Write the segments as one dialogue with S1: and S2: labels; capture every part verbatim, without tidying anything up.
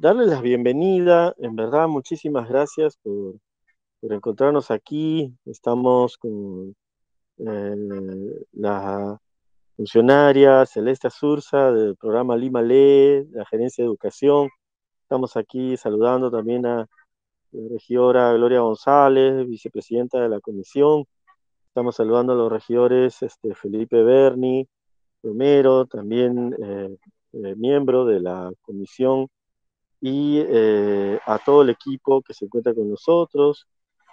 S1: darles la bienvenida. En verdad, muchísimas gracias por, por encontrarnos aquí. Estamos con eh, la funcionaria Celeste Azurza del programa Lima Lee, la Gerencia de Educación. Estamos aquí saludando también a la regidora Gloria González, vicepresidenta de la comisión. Estamos saludando a los regidores este, Felipe Berni, Romero, también eh, eh, miembro de la comisión, y eh, a todo el equipo que se encuentra con nosotros,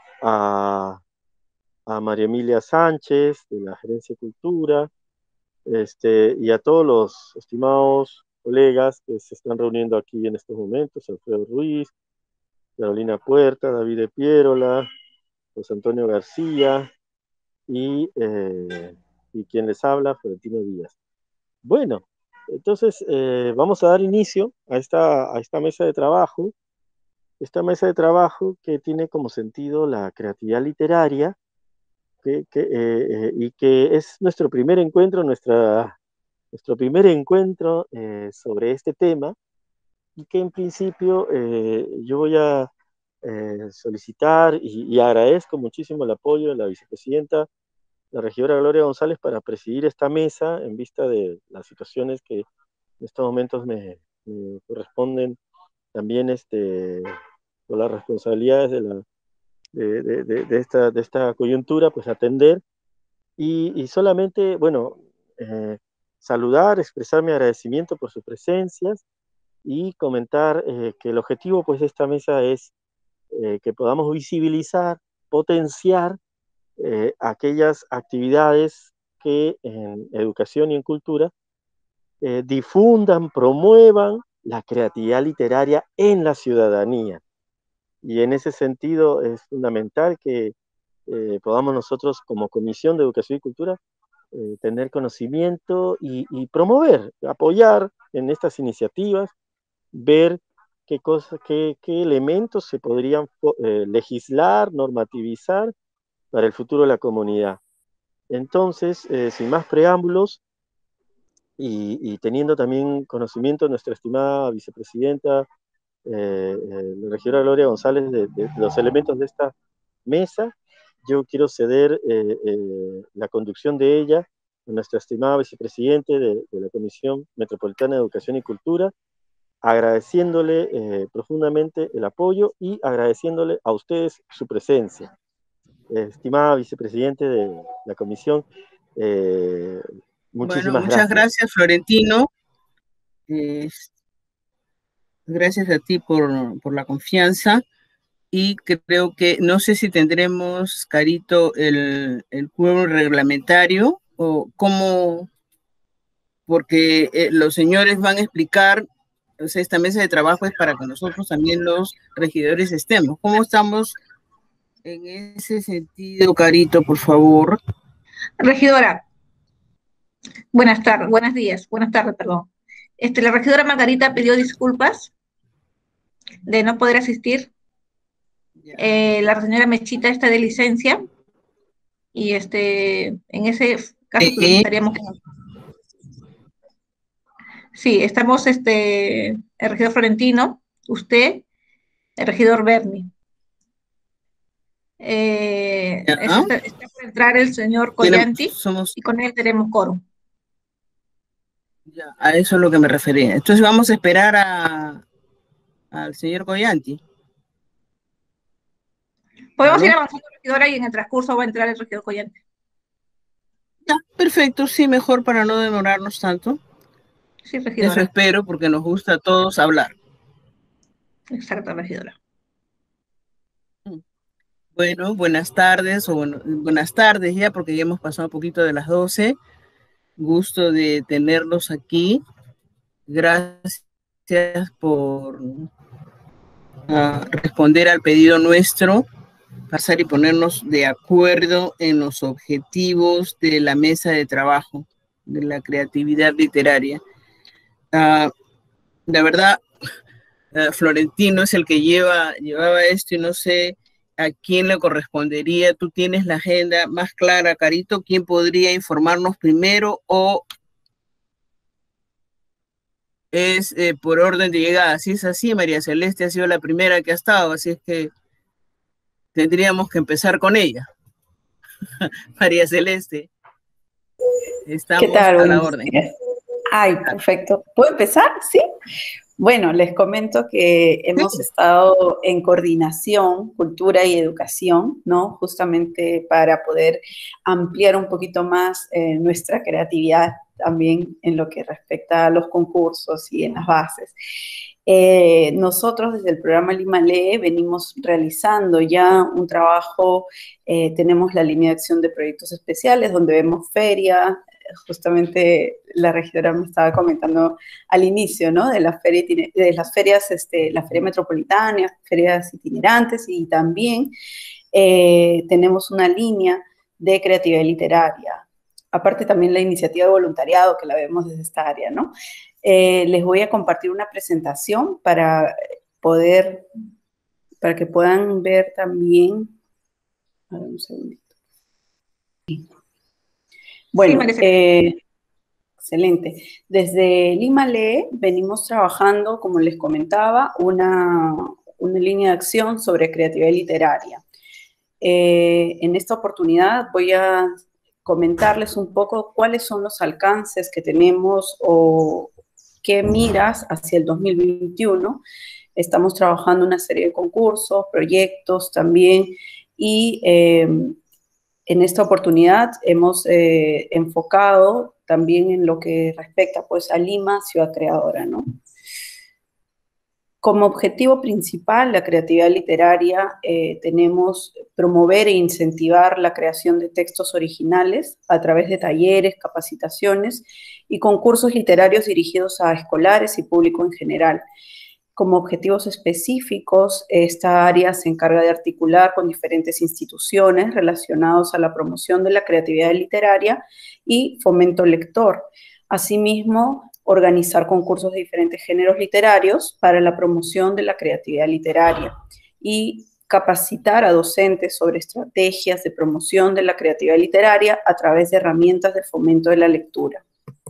S1: a, a María Emilia Sánchez de la Gerencia de Cultura, este, y a todos los estimados colegas que se están reuniendo aquí en estos momentos: Alfredo Ruiz, Carolina Puerta, David de Pierola, José Antonio García y, eh, y quien les habla, Florentino Díaz. Bueno, entonces eh, vamos a dar inicio a esta, a esta mesa de trabajo, esta mesa de trabajo que tiene como sentido la creatividad literaria, que, que, eh, eh, y que es nuestro primer encuentro, nuestra, nuestro primer encuentro eh, sobre este tema, y que en principio eh, yo voy a eh, solicitar y, y agradezco muchísimo el apoyo de la vicepresidenta, la regidora Gloria González, para presidir esta mesa en vista de las situaciones que en estos momentos me, me corresponden también este, por las responsabilidades de, la, de, de, de, de, esta, de esta coyuntura, pues atender. Y, y solamente, bueno, eh, saludar, expresar mi agradecimiento por sus presencias y comentar eh, que el objetivo pues de esta mesa es eh, que podamos visibilizar, potenciar eh, aquellas actividades que en educación y en cultura eh, difundan, promuevan la creatividad literaria en la ciudadanía. Y en ese sentido es fundamental que eh, podamos nosotros como Comisión de Educación y Cultura eh, tener conocimiento y, y promover, apoyar en estas iniciativas, ver qué cosas, qué, qué elementos se podrían eh, legislar, normativizar para el futuro de la comunidad. Entonces, eh, sin más preámbulos, y, y, teniendo también conocimiento de nuestra estimada vicepresidenta, eh, eh, la regidora Gloria González, de, de, de los elementos de esta mesa, yo quiero ceder eh, eh, la conducción de ella a nuestra estimada vicepresidente de, de la Comisión Metropolitana de Educación y Cultura, agradeciéndole eh, profundamente el apoyo y agradeciéndole a ustedes su presencia. Eh, estimada vicepresidente de la Comisión, eh,
S2: Bueno,
S1: muchísimas
S2: muchas
S1: gracias.
S2: gracias, Florentino. Eh, gracias a ti por, por la confianza. Y creo que, no sé si tendremos, Carito, el, el quórum reglamentario o cómo, porque eh, los señores van a explicar, o sea, esta mesa de trabajo es para que nosotros también los regidores estemos. ¿Cómo estamos en ese sentido, Carito, por favor?
S3: Regidora, buenas tardes, buenos días, buenas tardes, perdón. Este, la regidora Margarita pidió disculpas de no poder asistir. Eh, la señora Mechita está de licencia y este, en ese caso solicitaríamos que... Sí, estamos este, el regidor Florentino, usted, el regidor Berni. Eh, está, está por entrar el señor Collanti somos... y con él tenemos quórum.
S2: Ya, a eso es lo que me refería. Entonces vamos a esperar a, al señor Collanti.
S3: Podemos ir avanzando, regidora, y en el transcurso va a entrar el regidor Collanti.
S2: Ya, perfecto, sí, mejor para no demorarnos tanto.
S3: Sí, regidora.
S2: Eso espero, porque nos gusta a todos hablar.
S3: Exacto, regidora.
S2: Bueno, buenas tardes, o bueno, buenas tardes ya, porque ya hemos pasado un poquito de las doce. Gusto de tenerlos aquí. Gracias por uh, responder al pedido nuestro, pasar y ponernos de acuerdo en los objetivos de la mesa de trabajo, de la creatividad literaria. Uh, la verdad, uh, Florentino es el que lleva, llevaba esto y no sé a quién le correspondería. Tú tienes la agenda más clara, Carito. ¿Quién podría informarnos primero o es eh, por orden de llegada. Si es así, María Celeste ha sido la primera que ha estado, así es que tendríamos que empezar con ella. María Celeste,
S4: ¿Qué
S2: estamos
S4: tal?
S2: a la
S4: Buenos
S2: orden.
S4: días. Ay, perfecto. ¿Puedo empezar? ¿Sí? Bueno, les comento que hemos estado en coordinación, cultura y educación, ¿no? Justamente para poder ampliar un poquito más eh, nuestra creatividad también en lo que respecta a los concursos y en las bases. Eh, nosotros desde el programa Lima Lee venimos realizando ya un trabajo, eh, tenemos la línea de acción de proyectos especiales donde vemos feria, justamente la regidora me estaba comentando al inicio, ¿no? De, la feria, de las ferias, este, la feria metropolitana, ferias itinerantes y también eh, tenemos una línea de creatividad literaria. Aparte también la iniciativa de voluntariado que la vemos desde esta área, ¿no? Eh, les voy a compartir una presentación para poder, para que puedan ver también. A ver, un segundito. Bueno,
S3: Sí,
S4: eh, excelente. Desde Lima Lee venimos trabajando, como les comentaba, una, una línea de acción sobre creatividad literaria. Eh, en esta oportunidad voy a comentarles un poco cuáles son los alcances que tenemos o qué miras hacia el dos mil veintiuno. Estamos trabajando una serie de concursos, proyectos también, y eh, en esta oportunidad hemos eh, enfocado también en lo que respecta pues, a Lima, ciudad creadora, ¿no? Como objetivo principal, la creatividad literaria, eh, tenemos promover e incentivar la creación de textos originales a través de talleres, capacitaciones y concursos literarios dirigidos a escolares y público en general. Como objetivos específicos, esta área se encarga de articular con diferentes instituciones relacionados a la promoción de la creatividad literaria y fomento lector. Asimismo, organizar concursos de diferentes géneros literarios para la promoción de la creatividad literaria y capacitar a docentes sobre estrategias de promoción de la creatividad literaria a través de herramientas de fomento de la lectura.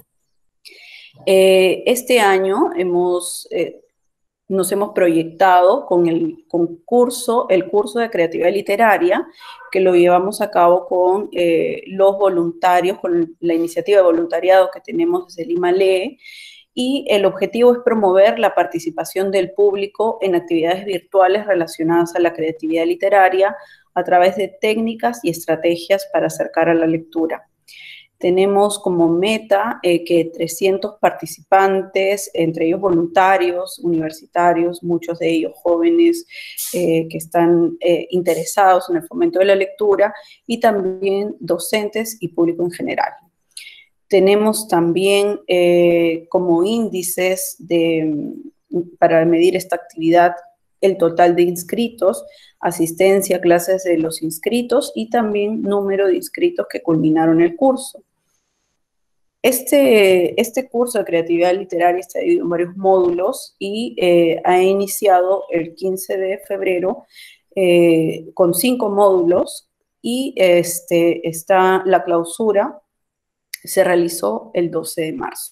S4: Eh, este año hemos... Eh, nos hemos proyectado con el concurso, el curso de creatividad literaria, que lo llevamos a cabo con eh, los voluntarios, con la iniciativa de voluntariado que tenemos desde Lima Lee, y el objetivo es promover la participación del público en actividades virtuales relacionadas a la creatividad literaria a través de técnicas y estrategias para acercar a la lectura. Tenemos como meta eh, que trescientos participantes, entre ellos voluntarios, universitarios, muchos de ellos jóvenes eh, que están eh, interesados en el fomento de la lectura, y también docentes y público en general. Tenemos también eh, como índices de, para medir esta actividad el total de inscritos, asistencia a clases de los inscritos y también número de inscritos que culminaron el curso. Este, este curso de creatividad literaria está dividido en varios módulos y eh, ha iniciado el quince de febrero eh, con cinco módulos, y este, está, la clausura se realizó el doce de marzo.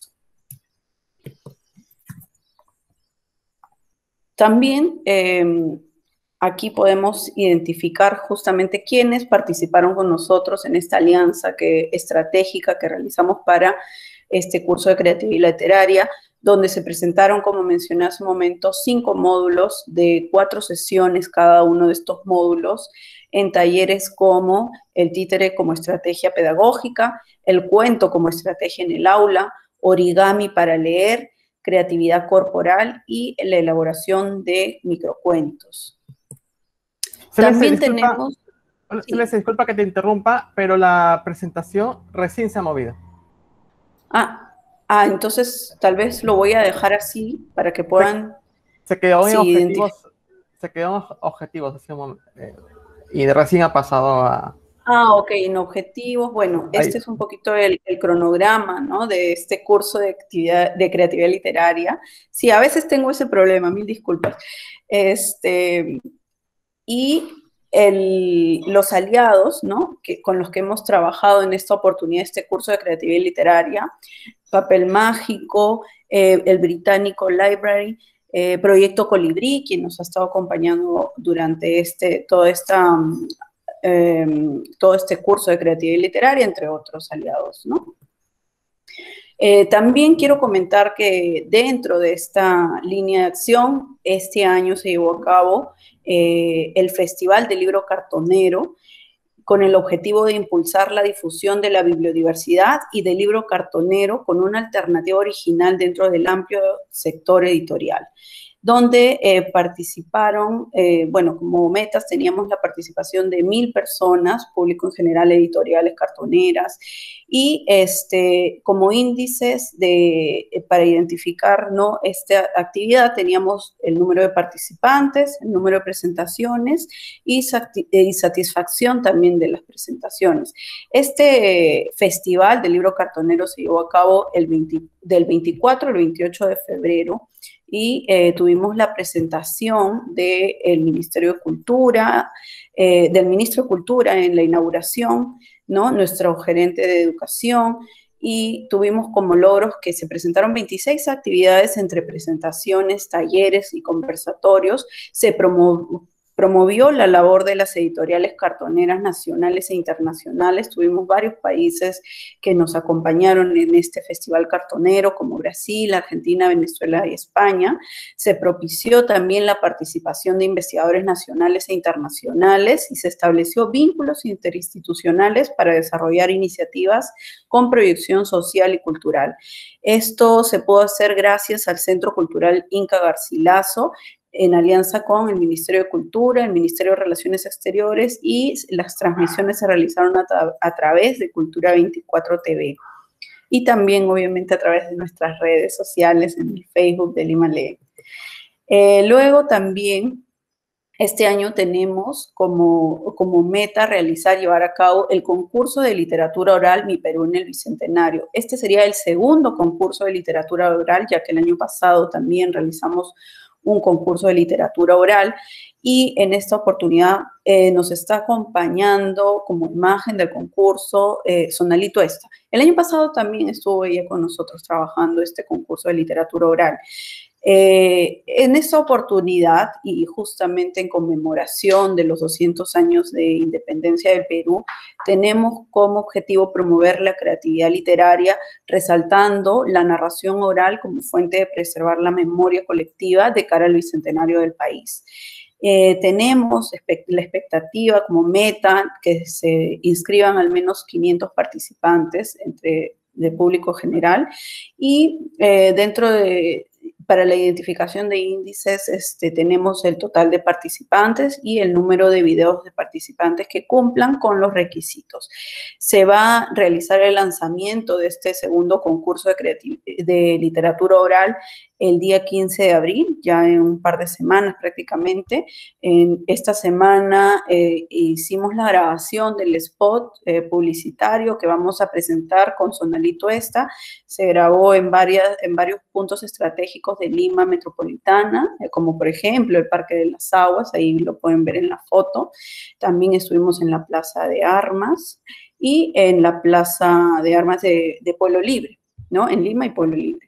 S4: También eh, aquí podemos identificar justamente quiénes participaron con nosotros en esta alianza que, estratégica que realizamos para este curso de creatividad literaria, donde se presentaron, como mencioné hace un momento, cinco módulos de cuatro sesiones cada uno de estos módulos, en talleres como el títere como estrategia pedagógica, el cuento como estrategia en el aula, origami para leer, creatividad corporal y la elaboración de microcuentos.
S5: Celeste,
S4: También
S5: disculpa,
S4: tenemos...
S5: Celeste,
S4: Sí.
S5: disculpa que te interrumpa, pero la presentación recién se ha movido.
S4: Ah, ah, entonces tal vez lo voy a dejar así para que puedan...
S5: Se, se quedó en
S4: sí,
S5: objetivos, se quedó en objetivos hace un momento, eh, y recién ha pasado a...
S4: Ah, ok, en objetivos. Bueno,
S5: Ahí.
S4: este es un poquito el, el cronograma, ¿no? De este curso de, actividad, de creatividad literaria. Sí, a veces tengo ese problema, mil disculpas. Este, y el, los aliados, ¿no? Que, con los que hemos trabajado en esta oportunidad, este curso de creatividad literaria, Papel Mágico, eh, el Británico Library, eh, Proyecto Colibrí, quien nos ha estado acompañando durante este, todo, esta, eh, todo este curso de creatividad literaria, entre otros aliados, ¿no? Eh, también quiero comentar que dentro de esta línea de acción, este año se llevó a cabo eh, el Festival del Libro Cartonero, con el objetivo de impulsar la difusión de la bibliodiversidad y del libro cartonero con una alternativa original dentro del amplio sector editorial, donde eh, participaron, eh, bueno, como metas teníamos la participación de mil personas, público en general, editoriales, cartoneras, y este, como índices de, eh, para identificar, ¿no?, esta actividad teníamos el número de participantes, el número de presentaciones y, sati y satisfacción también de las presentaciones. Este eh, festival del libro cartonero se llevó a cabo el veinte, del veinticuatro al veintiocho de febrero, y eh, tuvimos la presentación del Ministerio de Cultura, eh, del Ministro de Cultura en la inauguración, ¿no?, nuestro gerente de educación, y tuvimos como logros que se presentaron veintiséis actividades entre presentaciones, talleres y conversatorios. Se promovió Promovió la labor de las editoriales cartoneras nacionales e internacionales. Tuvimos varios países que nos acompañaron en este festival cartonero, como Brasil, Argentina, Venezuela y España. Se propició también la participación de investigadores nacionales e internacionales y se estableció vínculos interinstitucionales para desarrollar iniciativas con proyección social y cultural. Esto se pudo hacer gracias al Centro Cultural Inca Garcilaso, en alianza con el Ministerio de Cultura, el Ministerio de Relaciones Exteriores, y las transmisiones se realizaron a, tra a través de Cultura veinticuatro T V. Y también, obviamente, a través de nuestras redes sociales, en el Facebook de Lima Lee. Eh, luego también, este año tenemos como, como meta realizar, llevar a cabo el concurso de literatura oral Mi Perú en el Bicentenario. Este sería el segundo concurso de literatura oral, ya que el año pasado también realizamos un concurso de literatura oral, y en esta oportunidad eh, nos está acompañando como imagen del concurso eh, Sonali Tuesta. El año pasado también estuvo ella con nosotros trabajando este concurso de literatura oral. Eh, en esta oportunidad, y justamente en conmemoración de los doscientos años de independencia del Perú, tenemos como objetivo promover la creatividad literaria, resaltando la narración oral como fuente de preservar la memoria colectiva de cara al bicentenario del país. Eh, tenemos la expectativa como meta que se inscriban al menos quinientos participantes entre de público general, y eh, dentro de para la identificación de índices este, tenemos el total de participantes y el número de videos de participantes que cumplan con los requisitos. Se va a realizar el lanzamiento de este segundo concurso de, de literatura oral el día quince de abril, ya en un par de semanas prácticamente. En esta semana eh, hicimos la grabación del spot eh, publicitario que vamos a presentar con Sonali Tuesta. Se grabó en, varias, en varios puntos estratégicos de Lima metropolitana, eh, como por ejemplo el Parque de las Aguas, ahí lo pueden ver en la foto. También estuvimos en la Plaza de Armas y en la Plaza de Armas de, de Pueblo Libre, ¿no? En Lima y Pueblo Libre.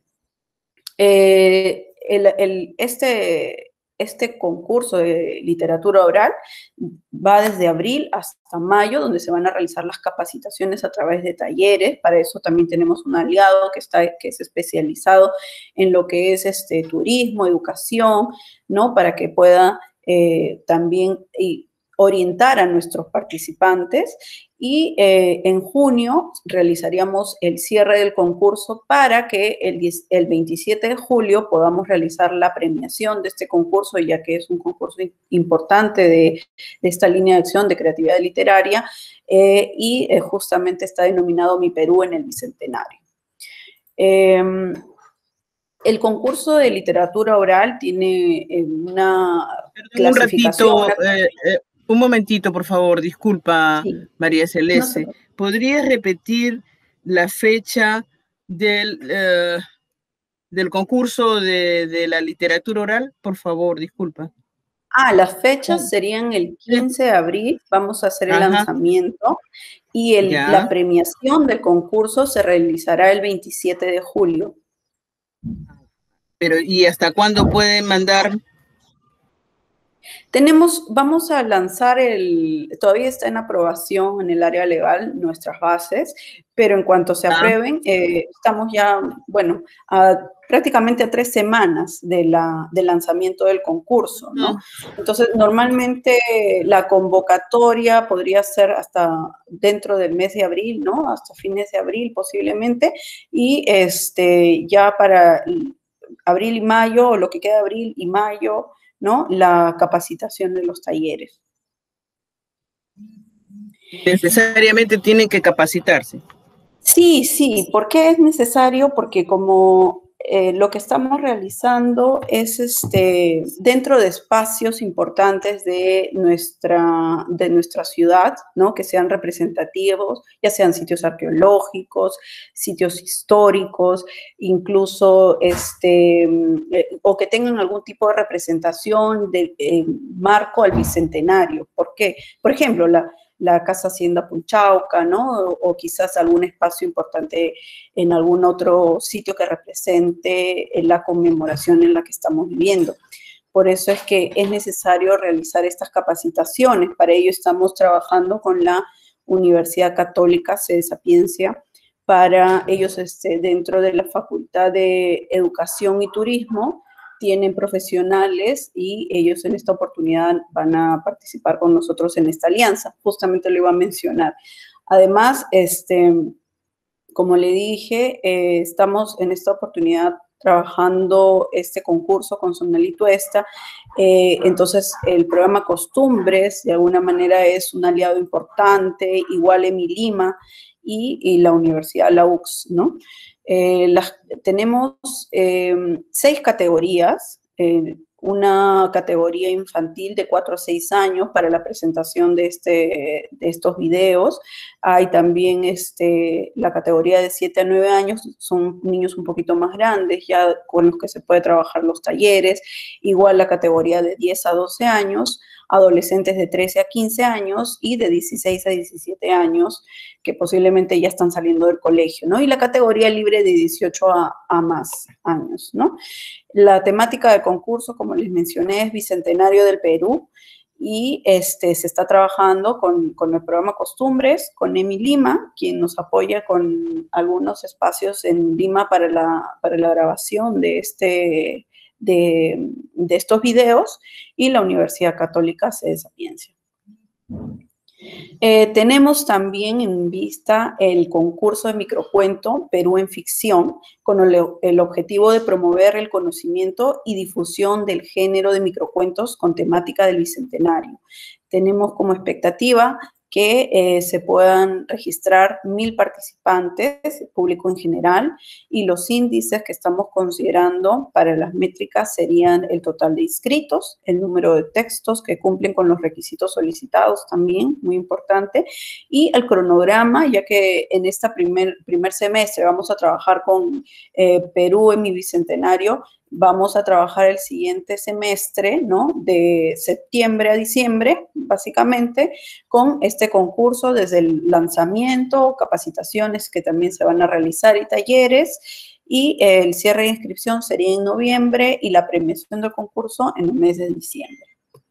S4: Eh, el, el, este, este concurso de literatura oral va desde abril hasta mayo, donde se van a realizar las capacitaciones a través de talleres. Para eso también tenemos un aliado que, está, que es especializado en lo que es este, turismo, educación, ¿no? Para que pueda eh, también y orientar a nuestros participantes. Y eh, en junio realizaríamos el cierre del concurso para que el, el veintisiete de julio podamos realizar la premiación de este concurso, ya que es un concurso importante de, de esta línea de acción de creatividad literaria, eh, y eh, justamente está denominado Mi Perú en el Bicentenario. Eh, el concurso de literatura oral tiene eh, una
S2: Perdón,
S4: clasificación...
S2: un ratito, una... Eh, eh. Un momentito, por favor, disculpa, sí. María Celeste. No sé. ¿Podrías repetir la fecha del, uh, del concurso de, de la literatura oral? Por favor, disculpa.
S4: Ah, las fechas serían el quince de abril, vamos a hacer el
S2: Ajá.
S4: lanzamiento y el,
S2: Ya.
S4: la premiación del concurso se realizará el veintisiete de julio.
S2: Pero, ¿y hasta cuándo pueden mandar?
S4: Tenemos, vamos a lanzar el, todavía está en aprobación en el área legal nuestras bases, pero en cuanto se
S2: Ah.
S4: aprueben, eh, estamos ya, bueno, a, prácticamente a tres semanas de la, del lanzamiento del concurso, ¿no? Entonces, normalmente la convocatoria podría ser hasta dentro del mes de abril, ¿no? Hasta fines de abril posiblemente, y este, ya para abril y mayo, o lo que queda de abril y mayo, ¿no? La capacitación de los talleres.
S2: Necesariamente tienen que capacitarse.
S4: Sí, sí. ¿Por qué es necesario? Porque como eh, lo que estamos realizando es este, dentro de espacios importantes de nuestra, de nuestra ciudad, ¿no? Que sean representativos, ya sean sitios arqueológicos, sitios históricos, incluso este, eh, o que tengan algún tipo de representación de eh, marco al bicentenario. ¿Por qué? Por ejemplo, la la Casa Hacienda Punchauca, ¿no? O, o quizás algún espacio importante en algún otro sitio que represente la conmemoración en la que estamos viviendo. Por eso es que es necesario realizar estas capacitaciones. Para ello estamos trabajando con la Universidad Católica Sede Sapiencia. Para ellos, este, dentro de la Facultad de Educación y Turismo, tienen profesionales y ellos en esta oportunidad van a participar con nosotros en esta alianza. Justamente lo iba a mencionar. Además, este, como le dije, eh, estamos en esta oportunidad trabajando este concurso con Sonali Tuesta. Eh, entonces, el programa Costumbres, de alguna manera, es un aliado importante, igual Emi Lima y, y la Universidad, la U C S, ¿no? Eh, las, tenemos eh, seis categorías, eh, una categoría infantil de cuatro a seis años para la presentación de, este, de estos videos. Hay también este, la categoría de siete a nueve años, son niños un poquito más grandes, ya con los que se puede trabajar los talleres. Igual la categoría de diez a doce años, adolescentes de trece a quince años y de dieciséis a diecisiete años, que posiblemente ya están saliendo del colegio, ¿no? Y la categoría libre de dieciocho a, a más años, ¿no? La temática del concurso, como les mencioné, es Bicentenario del Perú y este, se está trabajando con, con el programa Costumbres, con Emi Lima, quien nos apoya con algunos espacios en Lima para la, para la grabación de este... De, de estos videos, y la Universidad Católica Sede Sapiencia. Eh, tenemos también en vista el concurso de microcuento Perú en Ficción, con el, el objetivo de promover el conocimiento y difusión del género de microcuentos con temática del Bicentenario. Tenemos como expectativa que eh, se puedan registrar mil participantes, público en general, y los índices que estamos considerando para las métricas serían el total de inscritos, el número de textos que cumplen con los requisitos solicitados también, muy importante, y el cronograma, ya que en este primer, primer semestre vamos a trabajar con eh, Perú en mi Bicentenario, vamos a trabajar el siguiente semestre, ¿no? De septiembre a diciembre, básicamente, con este concurso desde el lanzamiento, capacitaciones que también se van a realizar y talleres, y el cierre de inscripción sería en noviembre y la premiación del concurso en el mes de diciembre.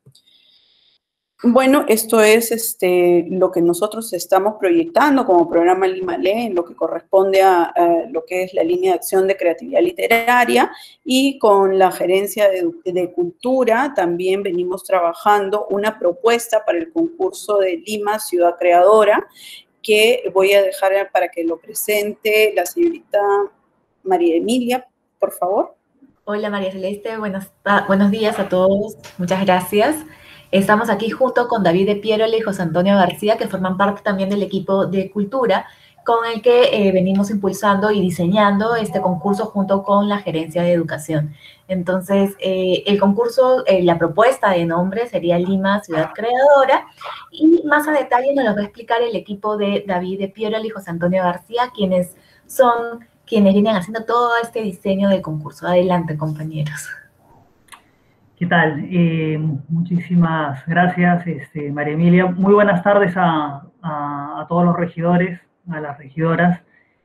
S4: Bueno, esto es este, lo que nosotros estamos proyectando como programa Limale, en lo que corresponde a, a lo que es la línea de acción de creatividad literaria, y con la gerencia de, de cultura también venimos trabajando una propuesta para el concurso de Lima Ciudad Creadora, que voy a dejar para que lo presente la señorita María Emilia, por favor.
S6: Hola María Celeste, buenos, buenos días a todos, muchas gracias. Estamos aquí junto con David de Pierole y José Antonio García, que forman parte también del equipo de cultura, con el que eh, venimos impulsando y diseñando este concurso junto con la Gerencia de Educación. Entonces, eh, el concurso, eh, la propuesta de nombre sería Lima Ciudad Creadora, y más a detalle nos lo va a explicar el equipo de David de Pierole y José Antonio García, quienes son quienes vienen haciendo todo este diseño del concurso. Adelante, compañeros.
S7: ¿Qué tal? Eh, muchísimas gracias, este, María Emilia. Muy buenas tardes a, a, a todos los regidores, a las regidoras.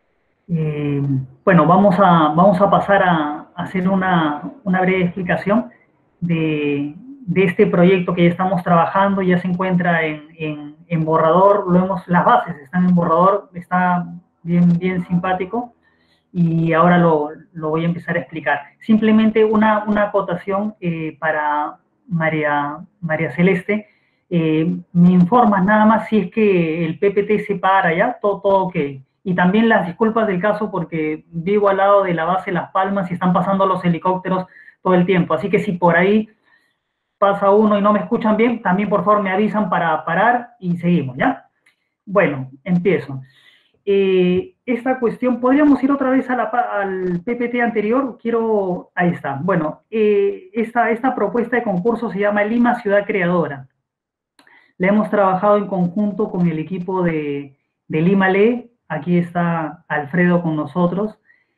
S7: Eh, bueno, vamos a, vamos a pasar a, a hacer una, una breve explicación de, de este proyecto que ya estamos trabajando. Ya se encuentra en, en, en borrador, lo hemos, las bases están en borrador, está bien, bien simpático. Y ahora lo, lo voy a empezar a explicar. Simplemente una, una acotación eh, para María, María Celeste. Eh, me informas nada más si es que el P P T se para ya, todo, todo ok. Y también las disculpas del caso porque vivo al lado de la base Las Palmas y están pasando los helicópteros todo el tiempo. Así que si por ahí pasa uno y no me escuchan bien, también por favor me avisan para parar y seguimos, ¿ya? Bueno, empiezo. Eh, esta cuestión, podríamos ir otra vez a la, al P P T anterior, quiero, ahí está. Bueno, eh, esta, esta propuesta de concurso se llama Lima Ciudad Creadora. La hemos trabajado en conjunto con el equipo de, de Lima Lee, aquí está Alfredo con nosotros,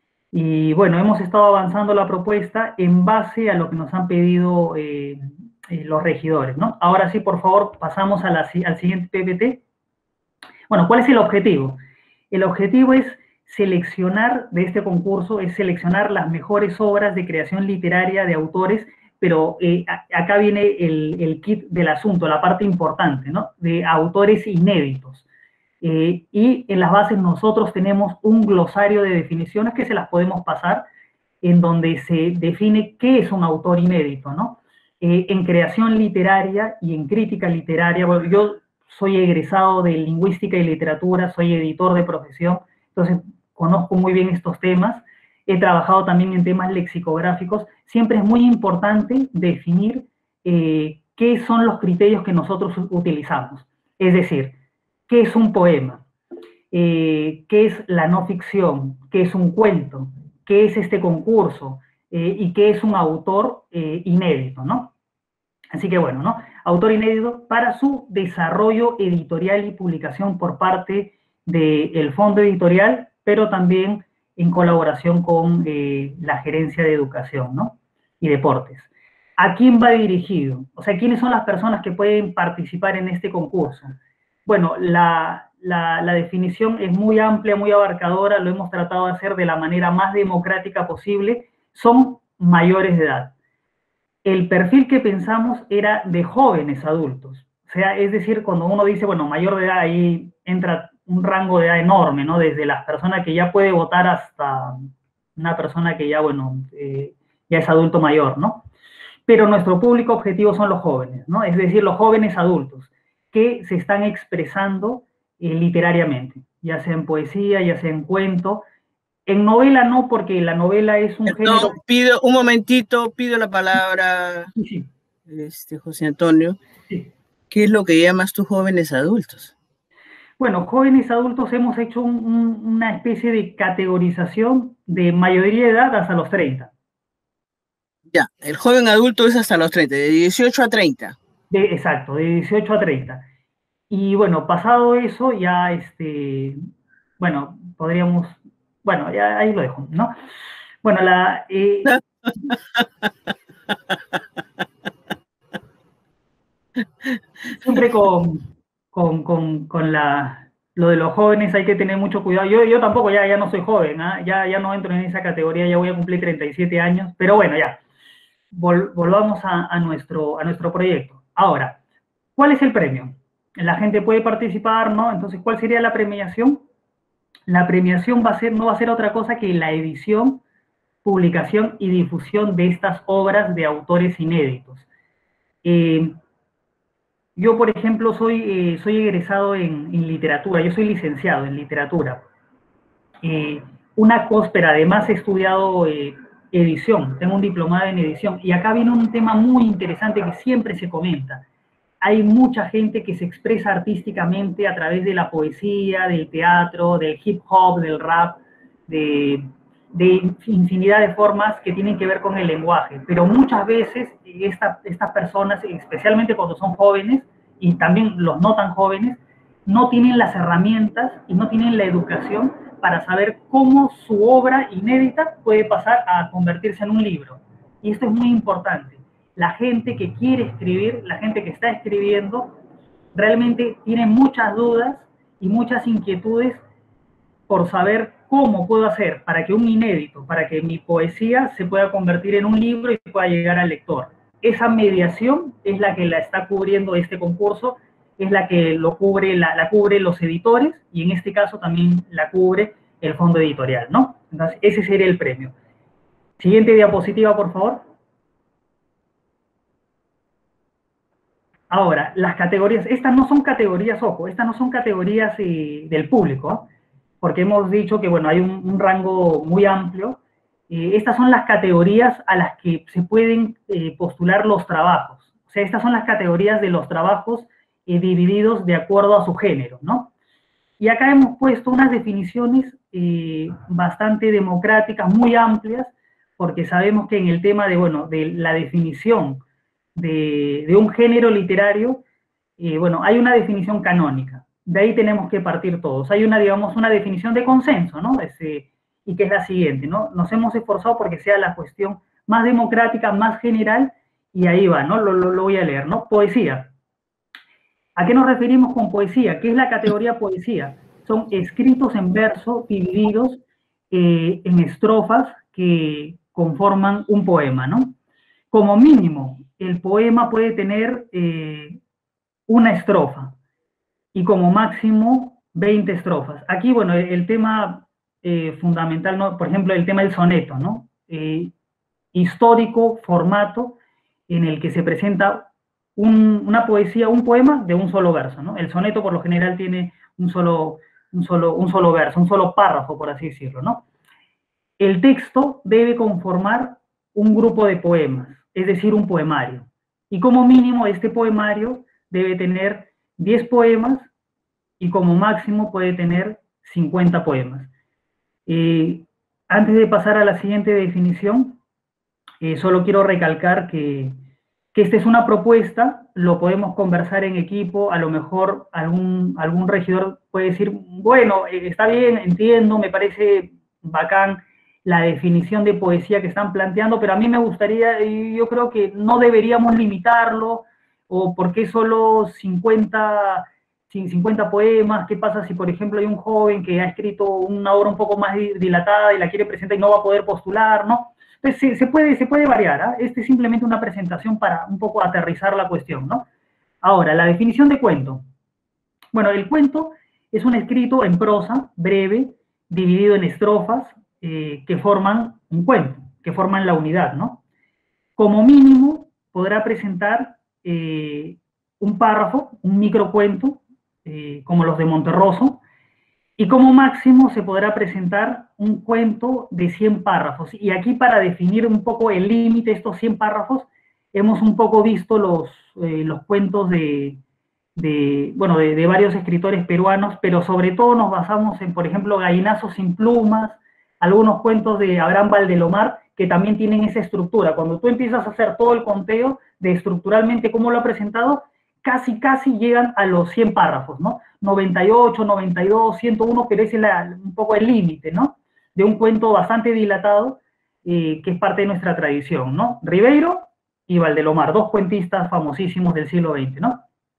S7: y bueno, hemos estado avanzando la propuesta en base a lo que nos han pedido eh, eh, los regidores, ¿no? Ahora sí, por favor, pasamos a la, al siguiente P P T. Bueno, ¿cuál es el objetivo? El objetivo es seleccionar, de este concurso, es seleccionar las mejores obras de creación literaria de autores, pero eh, acá viene el, el kit del asunto, la parte importante, ¿no? De autores inéditos. Eh, y en las bases nosotros tenemos un glosario de definiciones que se las podemos pasar, en donde se define qué es un autor inédito, ¿no? Eh, en creación literaria y en crítica literaria, bueno, yo soy egresado de Lingüística y Literatura, soy editor de profesión, entonces conozco muy bien estos temas. He trabajado también en temas lexicográficos. Siempre es muy importante definir eh, qué son los criterios que nosotros utilizamos. Es decir, qué es un poema, eh, qué es la no ficción, qué es un cuento, qué es este concurso eh, y qué es un autor eh, inédito, ¿no? Así que bueno, ¿no? Autor inédito para su desarrollo editorial y publicación por parte del Fondo Editorial, pero también en colaboración con eh, la Gerencia de Educación, ¿no? Y Deportes. ¿A quién va dirigido? O sea, ¿quiénes son las personas que pueden participar en este concurso? Bueno, la, la, la definición es muy amplia, muy abarcadora, lo hemos tratado de hacer de la manera más democrática posible. Son mayores de edad. El perfil que pensamos era de jóvenes adultos. O sea, es decir, cuando uno dice, bueno, mayor de edad, ahí entra un rango de edad enorme, ¿no? Desde las personas que ya puede votar hasta una persona que ya, bueno, eh, ya es adulto mayor, ¿no? Pero nuestro público objetivo son los jóvenes, ¿no? Es decir, los jóvenes adultos que se están expresando eh, literariamente, ya sea en poesía, ya sea en cuento. En novela no, porque la novela es un
S2: Perdón,
S7: género...
S2: pido un momentito, pido la palabra,
S7: Sí, sí.
S2: este, José Antonio.
S7: Sí.
S2: ¿Qué es lo que llamas tú jóvenes adultos?
S7: Bueno, jóvenes adultos hemos hecho un, un, una especie de categorización de mayoría de edad hasta los treinta.
S2: Ya, el joven adulto es hasta los treinta, de dieciocho a treinta.
S7: De, exacto, de dieciocho a treinta. Y bueno, pasado eso, ya, este, bueno, podríamos, bueno, ya ahí lo dejo, ¿no? Bueno, la... Eh, siempre con, con, con, con la, lo de los jóvenes hay que tener mucho cuidado. Yo, yo tampoco, ya, ya no soy joven, ¿eh? ya, ya no entro en esa categoría, ya voy a cumplir treinta y siete años, pero bueno, ya, Vol, volvamos a, a, nuestro, a nuestro proyecto. Ahora, ¿cuál es el premio? La gente puede participar, ¿no? Entonces, ¿cuál sería la premiación? La premiación va a ser, no va a ser otra cosa que la edición, publicación y difusión de estas obras de autores inéditos. Eh, yo, por ejemplo, soy, eh, soy egresado en, en literatura, yo soy licenciado en literatura. Eh, una cosa, pero además he estudiado eh, edición, tengo un diplomado en edición, y acá viene un tema muy interesante que siempre se comenta. Hay mucha gente que se expresa artísticamente a través de la poesía, del teatro, del hip hop, del rap, de, de infinidad de formas que tienen que ver con el lenguaje. Pero muchas veces esta, estas personas, especialmente cuando son jóvenes, y también los no tan jóvenes, no tienen las herramientas y no tienen la educación para saber cómo su obra inédita puede pasar a convertirse en un libro. Y esto es muy importante. la gente que quiere escribir, la gente que está escribiendo, realmente tiene muchas dudas y muchas inquietudes por saber cómo puedo hacer para que un inédito, para que mi poesía se pueda convertir en un libro y pueda llegar al lector. Esa mediación es la que la está cubriendo este concurso, es la que lo cubre, la, la cubre los editores, y en este caso también la cubre el fondo editorial, ¿no? Entonces, ese sería el premio. Siguiente diapositiva, por favor. Ahora, las categorías, estas no son categorías, ojo, estas no son categorías eh, del público, ¿eh? Porque hemos dicho que, bueno, hay un, un rango muy amplio. Eh, estas son las categorías a las que se pueden eh, postular los trabajos. O sea, estas son las categorías de los trabajos eh, divididos de acuerdo a su género, ¿no? Y acá hemos puesto unas definiciones eh, bastante democráticas, muy amplias, porque sabemos que en el tema de, bueno, de la definición de, de un género literario, eh, bueno, hay una definición canónica. De ahí tenemos que partir todos. Hay una, digamos, una definición de consenso, ¿no? Ese, y que es la siguiente, ¿no? Nos hemos esforzado porque sea la cuestión más democrática, más general, y ahí va, ¿no? Lo, lo, lo voy a leer, ¿no? Poesía. ¿A qué nos referimos con poesía? ¿Qué es la categoría poesía? Son escritos en verso divididos eh, en estrofas que conforman un poema, ¿no? Como mínimo, el poema puede tener eh, una estrofa, y como máximo veinte estrofas. Aquí, bueno, el, el tema eh, fundamental, ¿no? Por ejemplo, el tema del soneto, ¿no? Eh, histórico formato en el que se presenta un, una poesía, un poema de un solo verso, ¿no? El soneto por lo general tiene un solo, un, solo, un solo verso, un solo párrafo, por así decirlo, ¿no? El texto debe conformar un grupo de poemas, es decir, un poemario. Y como mínimo este poemario debe tener diez poemas y como máximo puede tener cincuenta poemas. Eh, antes de pasar a la siguiente definición, eh, solo quiero recalcar que, que esta es una propuesta, lo podemos conversar en equipo, a lo mejor algún, algún regidor puede decir, bueno, eh, está bien, entiendo, me parece bacán la definición de poesía que están planteando, pero a mí me gustaría, y yo creo que no deberíamos limitarlo, o por qué solo cincuenta, cincuenta poemas, qué pasa si, por ejemplo, hay un joven que ha escrito una obra un poco más dilatada y la quiere presentar y no va a poder postular, ¿no? Entonces, se, se, puede, se puede variar, ¿eh? Este es simplemente una presentación para un poco aterrizar la cuestión, ¿no? Ahora, la definición de cuento. Bueno, el cuento es un escrito en prosa, breve, dividido en estrofas, eh, que forman un cuento, que forman la unidad, ¿no? Como mínimo, podrá presentar Eh, un párrafo, un microcuento, eh, como los de Monterroso, y como máximo se podrá presentar un cuento de cien párrafos. Y aquí, para definir un poco el límite de estos cien párrafos, hemos un poco visto los, eh, los cuentos de, de bueno, de, de varios escritores peruanos, pero sobre todo nos basamos en, por ejemplo, Gallinazo sin plumas, algunos cuentos de Abraham Valdelomar, que también tienen esa estructura. Cuando tú empiezas a hacer todo el conteo de estructuralmente cómo lo ha presentado, casi, casi llegan a los cien párrafos, ¿no? noventa y ocho, noventa y dos, ciento uno, pero ese es la, un poco el límite, ¿no? De un cuento bastante dilatado, eh, que es parte de nuestra tradición, ¿no? Ribeiro y Valdelomar, dos cuentistas famosísimos del siglo veinte, ¿no?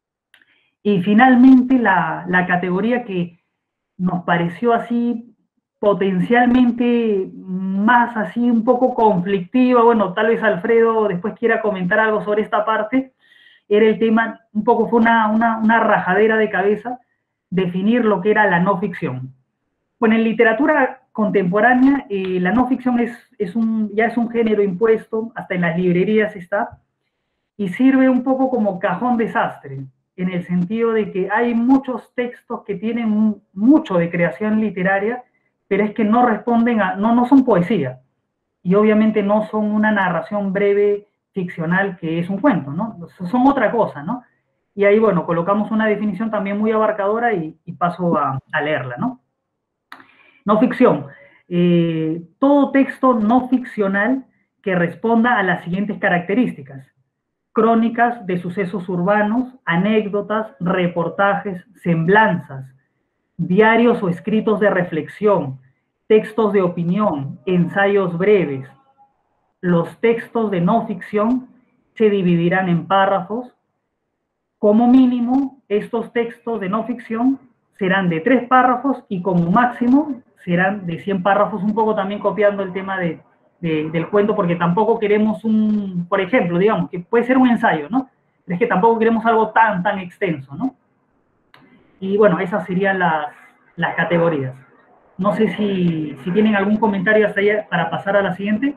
S7: Y finalmente la, la categoría que nos pareció así potencialmente más así un poco conflictiva, bueno, tal vez Alfredo después quiera comentar algo sobre esta parte, era el tema, un poco fue una, una, una rajadera de cabeza, definir lo que era la no ficción. Bueno, en literatura contemporánea, eh, la no ficción es, es un, ya es un género impuesto, hasta en las librerías está, y sirve un poco como cajón desastre, en el sentido de que hay muchos textos que tienen mucho de creación literaria, pero es que no responden a, no, no son poesía, y obviamente no son una narración breve, ficcional, que es un cuento, ¿no? Son otra cosa, ¿no? Y ahí, bueno, colocamos una definición también muy abarcadora y, y paso a, a leerla, ¿no? No ficción. Eh, todo texto no ficcional que responda a las siguientes características: crónicas de sucesos urbanos, anécdotas, reportajes, semblanzas, diarios o escritos de reflexión, textos de opinión, ensayos breves. Los textos de no ficción se dividirán en párrafos. Como mínimo, estos textos de no ficción serán de tres párrafos y como máximo serán de cien párrafos, un poco también copiando el tema de, de, del cuento, porque tampoco queremos un, por ejemplo, digamos, que puede ser un ensayo, ¿no? Pero es que tampoco queremos algo tan, tan extenso, ¿no? Y bueno, esas serían las, las categorías. No sé si, si tienen algún comentario hasta allá para pasar a la siguiente.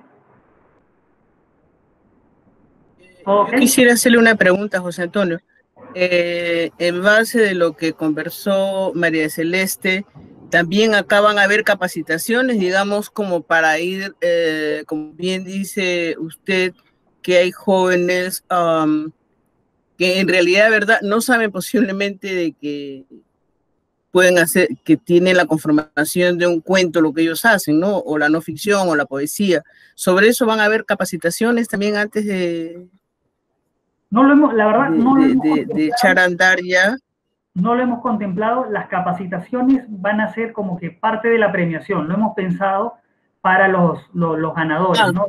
S2: ¿Okay? Yo quisiera hacerle una pregunta a José Antonio. Eh, en base de lo que conversó María Celeste, también acá van a haber capacitaciones, digamos, como para ir, eh, como bien dice usted, que hay jóvenes um, que en realidad, verdad, no saben posiblemente de que pueden hacer, que tienen la conformación de un cuento, lo que ellos hacen, ¿no? O la no ficción o la poesía. ¿Sobre eso van a haber capacitaciones también antes de...
S7: No lo hemos, la verdad,
S2: de,
S7: no lo
S2: de,
S7: hemos
S2: de, de echar a andar ya?
S7: No lo hemos contemplado. Las capacitaciones van a ser como que parte de la premiación. Lo hemos pensado para los, los, los ganadores, ah. ¿no?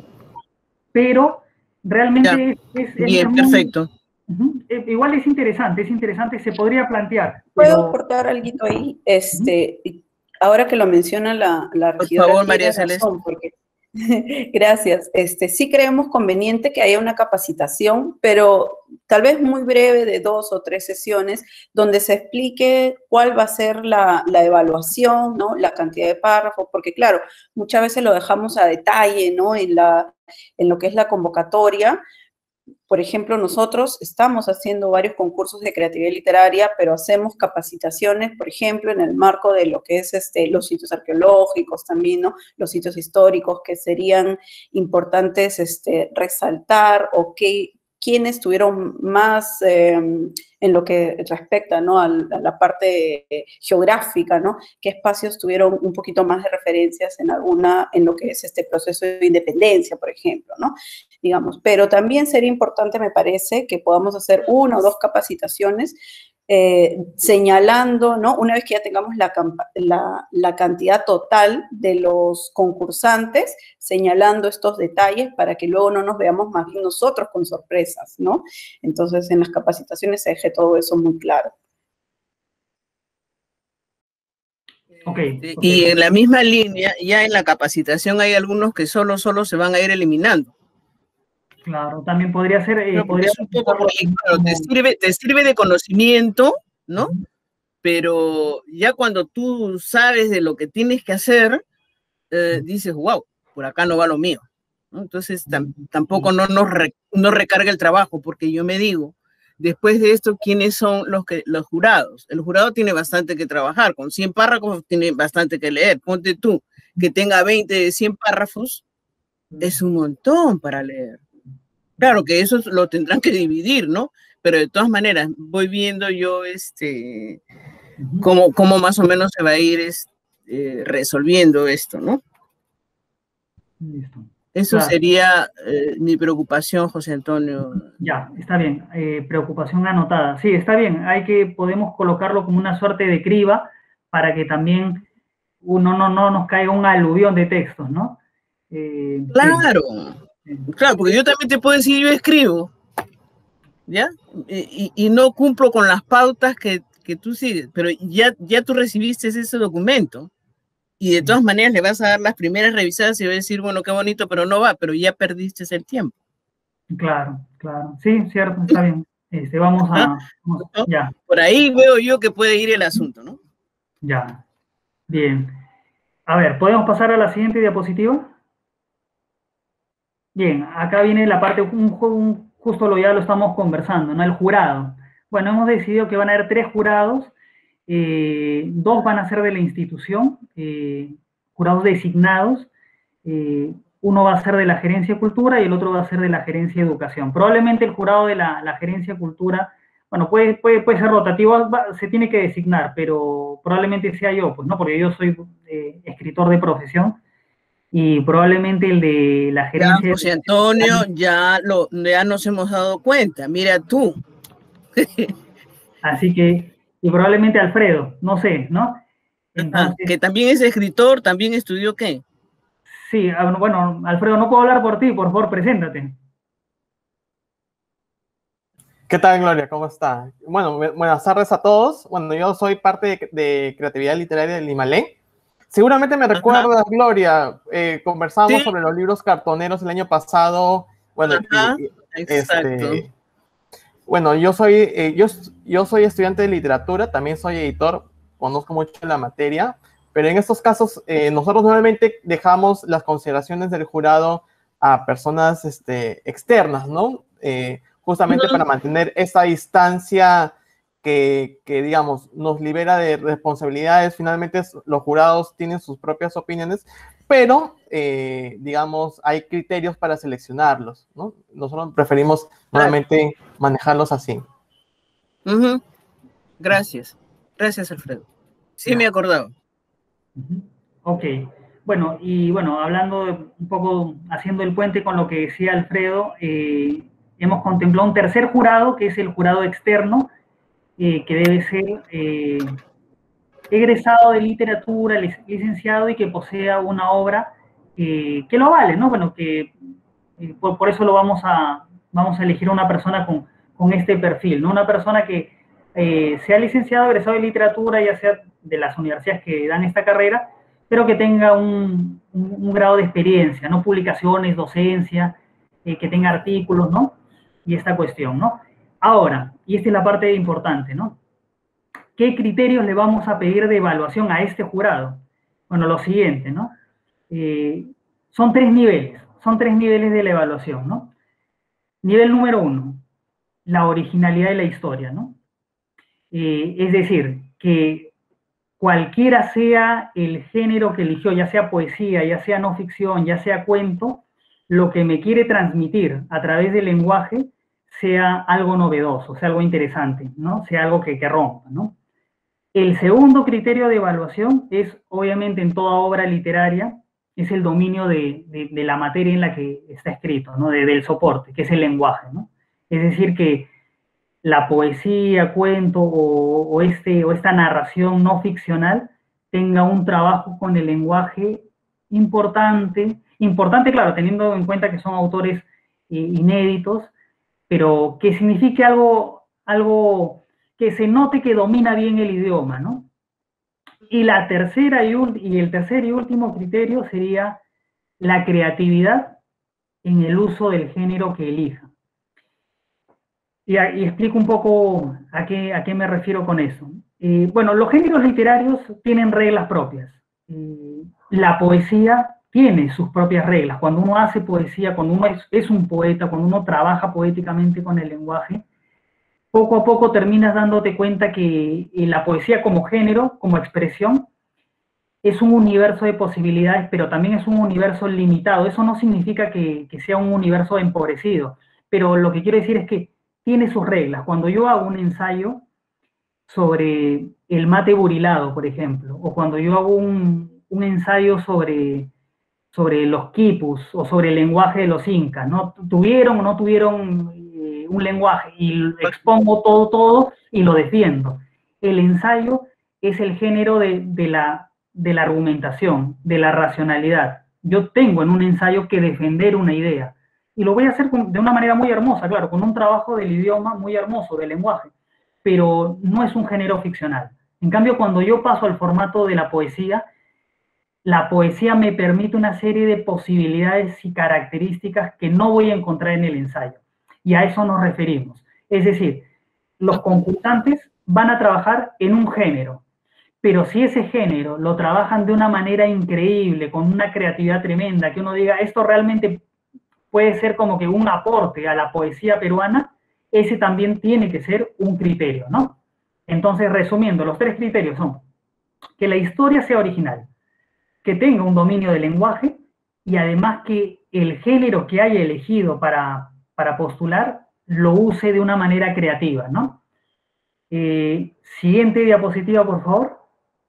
S7: Pero realmente es, es...
S2: Bien,
S7: es
S2: perfecto.
S7: Muy, uh-huh. eh, igual es interesante, es interesante, se podría plantear.
S4: ¿Puedo
S7: pero...
S4: aportar algo ahí? Este, uh-huh. Ahora que lo menciona la, la regidora,
S2: por favor, María Celeste.
S4: Porque... Gracias. Este, sí creemos conveniente que haya una capacitación, pero tal vez muy breve, de dos o tres sesiones, donde se explique cuál va a ser la, la evaluación, ¿no? La cantidad de párrafos, porque claro, muchas veces lo dejamos a detalle, ¿no? En, la, en lo que es la convocatoria. Por ejemplo, nosotros estamos haciendo varios concursos de creatividad literaria, pero hacemos capacitaciones, por ejemplo, en el marco de lo que es este, los sitios arqueológicos también, ¿no? Los sitios históricos que serían importantes este, resaltar o que quienes tuvieron más eh, en lo que respecta, ¿no? a, a la parte geográfica, ¿no? Qué espacios tuvieron un poquito más de referencias en alguna, en lo que es este proceso de independencia, por ejemplo, ¿no? Digamos, pero también sería importante, me parece, que podamos hacer una o dos capacitaciones eh, señalando, ¿no? Una vez que ya tengamos la, la, la cantidad total de los concursantes, señalando estos detalles para que luego no nos veamos más bien nosotros con sorpresas, ¿no? Entonces, en las capacitaciones se deje todo eso muy claro.
S7: Okay, okay.
S2: Y en la misma línea, ya en la capacitación hay algunos que solo, solo se van a ir eliminando.
S7: Claro, también podría ser... Eh,
S2: no,
S7: podría
S2: es un poco porque, claro, te, sirve, te sirve de conocimiento, ¿no? Uh-huh. Pero ya cuando tú sabes de lo que tienes que hacer, eh, dices, wow, por acá no va lo mío, ¿no? Entonces tam tampoco no nos re no recarga el trabajo, porque yo me digo, después de esto, ¿quiénes son los, que, los jurados? El jurado tiene bastante que trabajar, con cien párrafos tiene bastante que leer. Ponte tú, que tenga veinte de cien párrafos, es un montón para leer. Claro que eso lo tendrán que dividir, ¿no? Pero de todas maneras, voy viendo yo este, cómo, cómo más o menos se va a ir este, eh, resolviendo esto, ¿no?
S7: Listo.
S2: Eso claro. sería eh, mi preocupación, José Antonio.
S7: Ya, está bien. Eh, preocupación anotada. Sí, está bien. Hay que, podemos colocarlo como una suerte de criba para que también uno no, no nos caiga un aluvión de textos, ¿no?
S2: Eh, claro. Sí. Claro, porque yo también te puedo decir, yo escribo, ¿ya? Y, y no cumplo con las pautas que, que tú sigues, pero ya, ya tú recibiste ese documento y de todas maneras le vas a dar las primeras revisadas y vas a decir, bueno, qué bonito, pero no va, pero ya perdiste el tiempo.
S7: Claro, claro. Sí, cierto, está bien. Este, vamos a... Vamos,
S2: ¿no?
S7: Ya.
S2: Por ahí veo yo que puede ir el asunto, ¿no?
S7: Ya. Bien. A ver, ¿podemos pasar a la siguiente diapositiva? Bien, acá viene la parte, un, un, justo lo ya lo estamos conversando, ¿no? El jurado. Bueno, hemos decidido que van a haber tres jurados, eh, dos van a ser de la institución, eh, jurados designados, eh, uno va a ser de la Gerencia de Cultura y el otro va a ser de la Gerencia de Educación. Probablemente el jurado de la, la Gerencia de Cultura, bueno, puede, puede, puede ser rotativo, va, se tiene que designar, pero probablemente sea yo, pues, ¿no? Porque yo soy eh, escritor de profesión. Y probablemente el de la gerencia...
S2: Ya, José Antonio, ya, lo, ya nos hemos dado cuenta, mira tú.
S7: Así que, y probablemente Alfredo, no sé, ¿no?
S2: Entonces, ah, que también es escritor, también estudió ¿qué?
S7: Sí, bueno, Alfredo, no puedo hablar por ti, por favor, preséntate.
S5: ¿Qué tal, Gloria? ¿Cómo está? Bueno, buenas tardes a todos. Bueno, yo soy parte de, de Creatividad Literaria del Limalé. Seguramente me recuerdas, Ajá. Gloria, eh, conversamos ¿Sí? sobre los libros cartoneros el año pasado. Bueno, y, y, este, bueno yo, soy, eh, yo, yo soy estudiante de literatura, también soy editor, conozco mucho la materia, pero en estos casos eh, nosotros normalmente dejamos las consideraciones del jurado a personas este, externas, ¿no? Eh, justamente uh-huh. para mantener esa distancia que, que, digamos, nos libera de responsabilidades. Finalmente los jurados tienen sus propias opiniones, pero, eh, digamos, hay criterios para seleccionarlos, ¿no? Nosotros preferimos normalmente manejarlos así.
S2: Uh-huh. Gracias. Gracias, Alfredo. Sí, me acordaba.
S7: Uh-huh. Ok. Bueno, y bueno, hablando de, un poco, haciendo el puente con lo que decía Alfredo, eh, hemos contemplado un tercer jurado, que es el jurado externo, eh, que debe ser eh, egresado de literatura, licenciado y que posea una obra eh, que lo avale, ¿no? Bueno, que eh, por, por eso lo vamos a, vamos a elegir a una persona con, con este perfil, ¿no? Una persona que eh, sea licenciado, egresado de literatura, ya sea de las universidades que dan esta carrera, pero que tenga un, un, un grado de experiencia, ¿no? Publicaciones, docencia, eh, que tenga artículos, ¿no? Y esta cuestión, ¿no? Ahora, y esta es la parte importante, ¿no? ¿Qué criterios le vamos a pedir de evaluación a este jurado? Bueno, lo siguiente, ¿no? Eh, son tres niveles, son tres niveles de la evaluación, ¿no? Nivel número uno, la originalidad de la historia, ¿no? Eh, es decir, que cualquiera sea el género que eligió, ya sea poesía, ya sea no ficción, ya sea cuento, lo que me quiere transmitir a través del lenguaje sea algo novedoso, sea algo interesante, ¿no? Sea algo que, que rompa, ¿no? El segundo criterio de evaluación es, obviamente, en toda obra literaria, es el dominio de, de, de la materia en la que está escrito, ¿no? De, del soporte, que es el lenguaje, ¿no? Es decir, que la poesía, cuento o, o, este, o esta narración no ficcional tenga un trabajo con el lenguaje importante, importante, claro, teniendo en cuenta que son autores eh, inéditos, pero que signifique algo, algo que se note que domina bien el idioma, ¿no? Y, la tercera y, y el tercer y último criterio sería la creatividad en el uso del género que elija. Y, y explico un poco a qué, a qué me refiero con eso. Eh, bueno, los géneros literarios tienen reglas propias. Eh, la poesía tiene sus propias reglas. Cuando uno hace poesía, cuando uno es, es un poeta, cuando uno trabaja poéticamente con el lenguaje, poco a poco terminas dándote cuenta que la poesía como género, como expresión, es un universo de posibilidades, pero también es un universo limitado. Eso no significa que, que sea un universo empobrecido, pero lo que quiero decir es que tiene sus reglas. Cuando yo hago un ensayo sobre el mate burilado, por ejemplo, o cuando yo hago un, un ensayo sobre, sobre los quipus o sobre el lenguaje de los incas, ¿no? ¿Tuvieron o no tuvieron eh, un lenguaje? Y expongo todo, todo y lo defiendo. El ensayo es el género de, de, la, de la argumentación, de la racionalidad. Yo tengo en un ensayo que defender una idea. Y lo voy a hacer con, de una manera muy hermosa, claro, con un trabajo del idioma muy hermoso, del lenguaje, pero no es un género ficcional. En cambio, cuando yo paso al formato de la poesía, la poesía me permite una serie de posibilidades y características que no voy a encontrar en el ensayo. Y a eso nos referimos. Es decir, los concursantes van a trabajar en un género, pero si ese género lo trabajan de una manera increíble, con una creatividad tremenda, que uno diga, esto realmente puede ser como que un aporte a la poesía peruana, ese también tiene que ser un criterio, ¿no? Entonces, resumiendo, los tres criterios son que la historia sea original, que tenga un dominio del lenguaje y además que el género que haya elegido para, para postular lo use de una manera creativa, ¿no? Eh, siguiente diapositiva, por favor.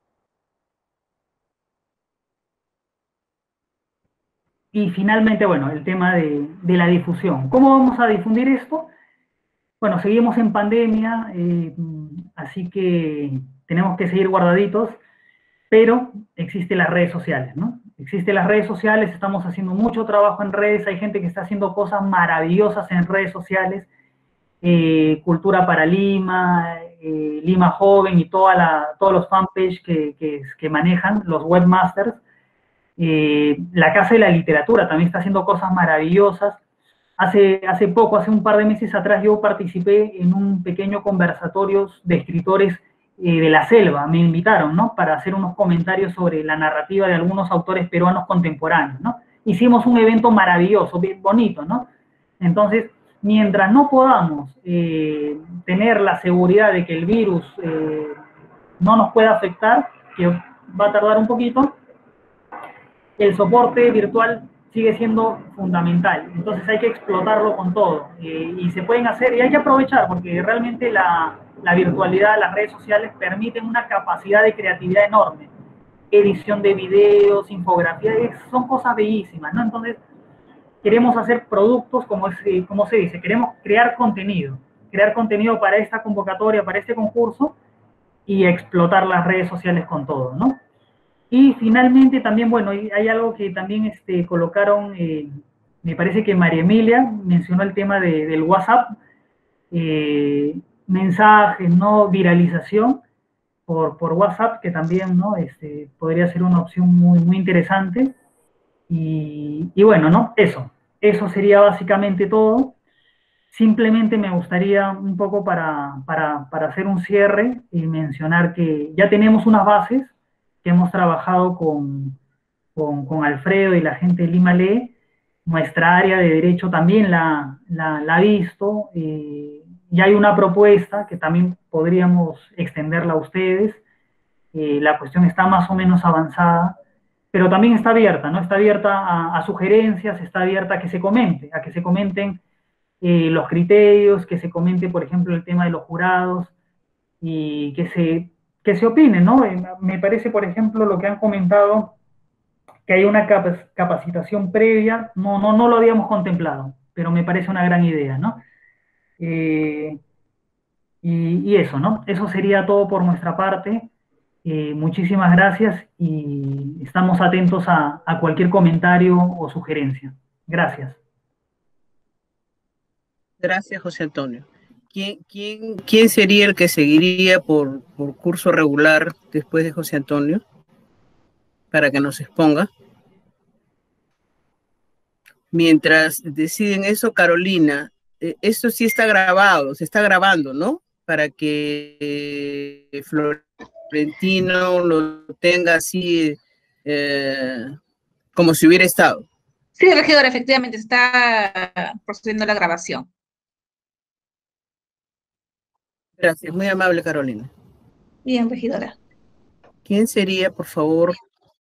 S7: Y finalmente, bueno, el tema de, de la difusión. ¿Cómo vamos a difundir esto? Bueno, seguimos en pandemia, eh, así que tenemos que seguir guardaditos, pero existen las redes sociales, ¿no? Existen las redes sociales, estamos haciendo mucho trabajo en redes, hay gente que está haciendo cosas maravillosas en redes sociales, eh, Cultura para Lima, eh, Lima Joven y toda la, todos los fanpage que, que, que manejan, los webmasters. Eh, la Casa de la Literatura también está haciendo cosas maravillosas. Hace, hace poco, hace un par de meses atrás, yo participé en un pequeño conversatorio de escritores eh, de la selva. Me invitaron, ¿no?, para hacer unos comentarios sobre la narrativa de algunos autores peruanos contemporáneos, ¿no? Hicimos un evento maravilloso, bien bonito, ¿no? Entonces, mientras no podamos eh, tener la seguridad de que el virus eh, no nos pueda afectar, que va a tardar un poquito, el soporte virtual sigue siendo fundamental. Entonces hay que explotarlo con todo. Eh, y se pueden hacer, y hay que aprovechar, porque realmente la, la virtualidad, las redes sociales permiten una capacidad de creatividad enorme. Edición de videos, infografía, son cosas bellísimas, ¿no? Entonces, queremos hacer productos, como, es, como se dice, queremos crear contenido, crear contenido para esta convocatoria, para este concurso, y explotar las redes sociales con todo, ¿no? Y finalmente también, bueno, hay algo que también este, colocaron, eh, me parece que María Emilia mencionó el tema de, del WhatsApp, eh, mensajes, ¿no?, viralización por, por WhatsApp, que también, ¿no?, este, podría ser una opción muy, muy interesante. Y, y bueno, ¿no? Eso, eso sería básicamente todo. Simplemente me gustaría un poco para, para, para hacer un cierre y mencionar que ya tenemos unas bases que hemos trabajado con, con, con Alfredo y la gente de Lima Lee. Nuestra área de Derecho también la, la, la ha visto, eh, y hay una propuesta que también podríamos extenderla a ustedes. Eh, la cuestión está más o menos avanzada, pero también está abierta, ¿no? Está abierta a, a sugerencias, está abierta a que se comente, a que se comenten eh, los criterios, que se comente, por ejemplo, el tema de los jurados, y que se, que se opine, ¿no? Eh, me parece, por ejemplo, lo que han comentado, que hay una cap capacitación previa, no, no, no lo habíamos contemplado, pero me parece una gran idea, ¿no? Eh, y, y eso, ¿no? Eso sería todo por nuestra parte. Eh, muchísimas gracias y estamos atentos a, a cualquier comentario o sugerencia. Gracias.
S2: Gracias, José Antonio. ¿Quién, quién, quién sería el que seguiría por, por curso regular después de José Antonio? Para que nos exponga. Mientras deciden eso, Carolina, eh, esto sí está grabado, se está grabando, ¿no? Para que eh, Florentino lo tenga así eh, como si hubiera estado.
S3: Sí, regidora, efectivamente, está procediendo la grabación.
S2: Gracias, muy amable, Carolina.
S3: Bien, regidora.
S2: ¿Quién sería, por favor?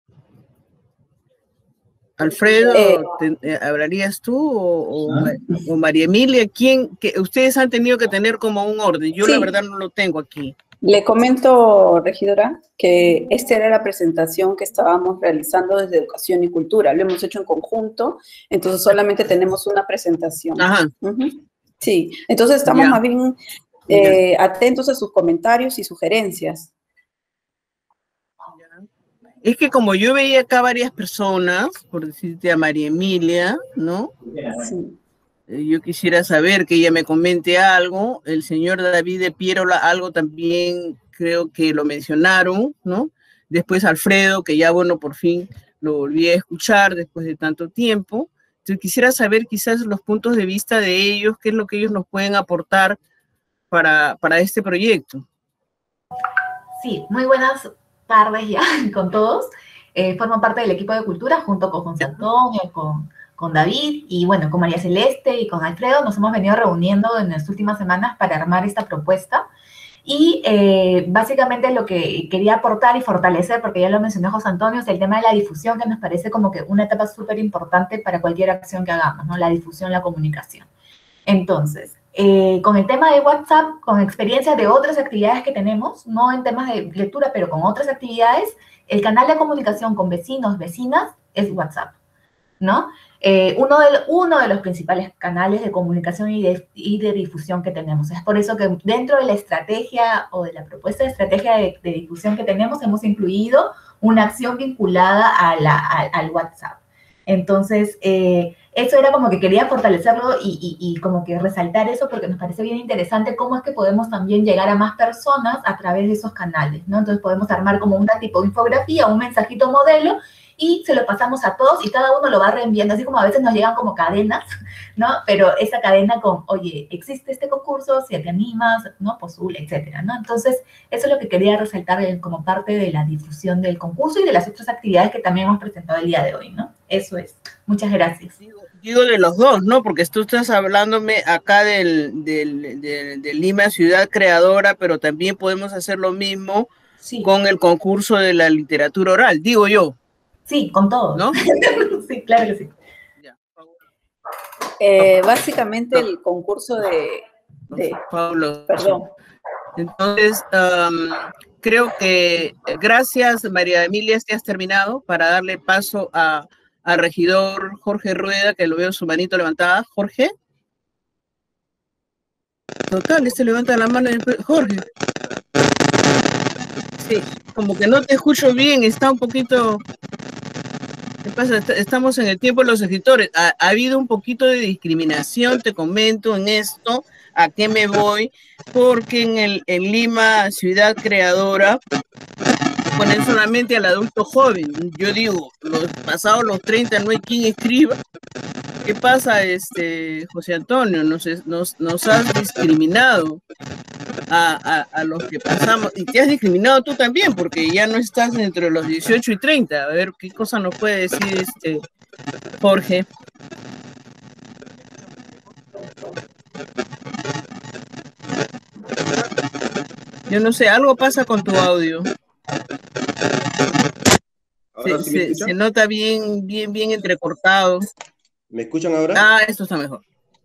S2: Alfredo,
S4: Eh,
S2: te, eh, ¿hablarías tú o, o, o María Emilia? ¿Quién? Que ustedes han tenido que tener como un orden. Yo
S4: sí.
S2: La verdad no lo tengo aquí.
S4: Le comento, regidora, que esta era la presentación que estábamos realizando desde Educación y Cultura. Lo hemos hecho en conjunto, entonces solamente tenemos una presentación.
S2: Ajá.
S4: Uh-huh. Sí, entonces estamos
S2: Ya.
S4: más bien eh, atentos a sus comentarios y sugerencias.
S2: Es que como yo veía acá varias personas, por decirte a María Emilia, ¿no?
S4: Sí.
S2: Yo quisiera saber que ella me comente algo. El señor David de Pierola, algo también creo que lo mencionaron, ¿no? Después Alfredo, que ya, bueno, por fin lo volví a escuchar después de tanto tiempo. Entonces quisiera saber quizás los puntos de vista de ellos, qué es lo que ellos nos pueden aportar para, para este proyecto.
S6: Sí, muy buenas tardes ya con todos. Eh, formo parte del equipo de cultura junto con José Antonio, con, con David y bueno, con María Celeste y con Alfredo. Nos hemos venido reuniendo en las últimas semanas para armar esta propuesta y eh, básicamente lo que quería aportar y fortalecer, porque ya lo mencionó José Antonio, es el tema de la difusión, que nos parece como que una etapa súper importante para cualquier acción que hagamos, ¿no? La difusión, la comunicación. Entonces, Eh, con el tema de WhatsApp, con experiencias de otras actividades que tenemos, no en temas de lectura, pero con otras actividades, el canal de comunicación con vecinos, vecinas, es WhatsApp, ¿no? Eh, uno, de, uno de los principales canales de comunicación y de, y de difusión que tenemos. Es por eso que dentro de la estrategia o de la propuesta de estrategia de, de difusión que tenemos, hemos incluido una acción vinculada a la, a, al WhatsApp. Entonces, eh, eso era como que quería fortalecerlo y, y, y como que resaltar eso porque nos parece bien interesante cómo es que podemos también llegar a más personas a través de esos canales, ¿no? Entonces podemos armar como una tipo de infografía, un mensajito modelo y se lo pasamos a todos y cada uno lo va reenviando, así como a veces nos llegan como cadenas, ¿no? Pero esa cadena con, oye, existe este concurso, si te animas, ¿no? Postula, etcétera, ¿no? Entonces, eso es lo que quería resaltar como parte de la difusión del concurso y de las otras actividades que también hemos presentado el día de hoy, ¿no? Eso es. Muchas gracias.
S2: Digo, digo de los dos, ¿no? Porque tú estás hablándome acá del, del, del, del Lima Ciudad Creadora, pero también podemos hacer lo mismo sí. con el concurso de la literatura oral, digo yo.
S6: Sí, con todo.
S2: ¿No?
S6: Sí, claro que sí.
S4: Eh, básicamente el concurso de... de
S2: Pablo.
S4: Perdón.
S2: Entonces, um, creo que gracias, María Emilia, si has terminado, para darle paso a, al regidor Jorge Rueda, que lo veo su manito levantada. Jorge. Total, este levanta la mano. Jorge. Sí, como que no te escucho bien, está un poquito... ¿Qué pasa? Estamos en el tiempo de los escritores. Ha, ha habido un poquito de discriminación, te comento en esto, ¿a qué me voy? Porque en, el, en Lima, Ciudad Creadora, ponen solamente al adulto joven. Yo digo, los pasados los treinta no hay quien escriba. ¿Qué pasa, este, José Antonio? Nos, nos, nos has discriminado a, a, a los que pasamos, y te has discriminado tú también, porque ya no estás entre los dieciocho y treinta. A ver, ¿qué cosa nos puede decir este Jorge? Yo no sé, algo pasa con tu audio. Se,
S8: ¿Sí
S2: se, se nota bien, bien, bien entrecortado.
S8: ¿Me escuchan ahora?
S2: Ah, esto está mejor.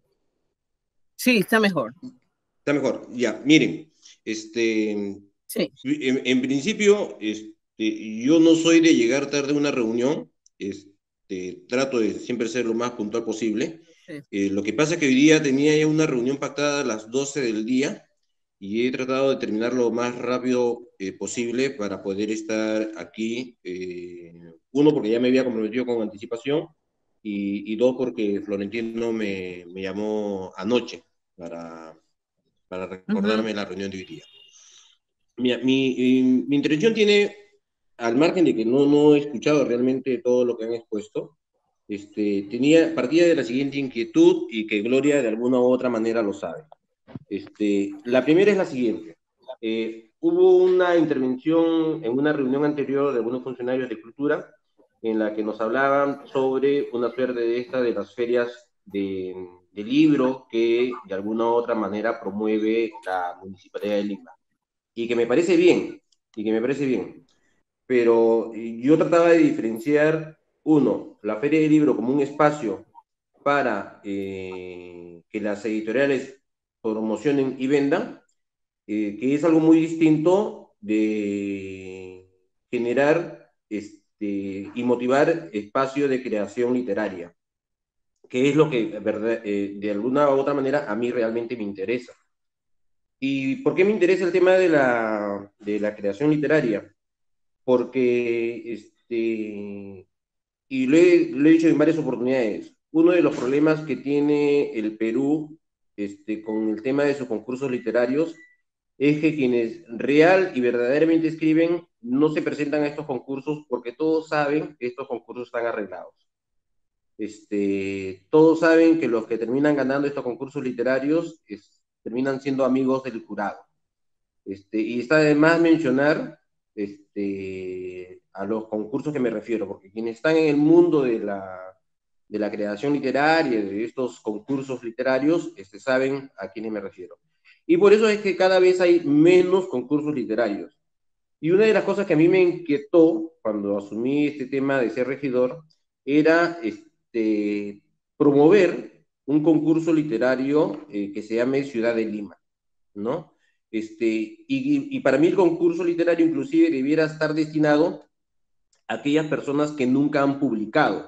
S2: Sí, está mejor.
S8: Está mejor, ya, miren, este,
S2: sí.
S8: en, en principio, este, yo no soy de llegar tarde a una reunión, este, trato de siempre ser lo más puntual posible. Sí. Eh, lo que pasa es que hoy día tenía ya una reunión pactada a las doce del día y he tratado de terminar lo más rápido eh, posible para poder estar aquí, eh, uno, porque ya me había comprometido con anticipación, y, y dos, porque Florentino me, me llamó anoche para... para recordarme uh-huh. la reunión de hoy día. Mi, mi, mi intervención tiene, al margen de que no, no he escuchado realmente todo lo que han expuesto, este, tenía, partía de la siguiente inquietud y que Gloria de alguna u otra manera lo sabe. Este, la primera es la siguiente. Eh, hubo una intervención en una reunión anterior de algunos funcionarios de cultura en la que nos hablaban sobre una suerte de esta de las ferias de, de libro que de alguna u otra manera promueve la Municipalidad de Lima. Y que me parece bien, y que me parece bien. Pero yo trataba de diferenciar, uno, la Feria del Libro como un espacio para eh, que las editoriales promocionen y vendan, eh, que es algo muy distinto de generar este, y motivar espacio de creación literaria, que es lo que verdad, eh, de alguna u otra manera a mí realmente me interesa. ¿Y por qué me interesa el tema de la, de la creación literaria? Porque, este, y lo he, lo he dicho en varias oportunidades, uno de los problemas que tiene el Perú este, con el tema de sus concursos literarios es que quienes real y verdaderamente escriben no se presentan a estos concursos porque todos saben que estos concursos están arreglados. Este, todos saben que los que terminan ganando estos concursos literarios es, terminan siendo amigos del jurado. Este, y está de más mencionar este, a los concursos que me refiero, porque quienes están en el mundo de la, de la creación literaria, de estos concursos literarios, este, saben a quiénes me refiero. Y por eso es que cada vez hay menos concursos literarios. Y una de las cosas que a mí me inquietó cuando asumí este tema de ser regidor era este, promover un concurso literario eh, que se llame Ciudad de Lima, ¿no? Este, y, y para mí el concurso literario inclusive debiera estar destinado a aquellas personas que nunca han publicado,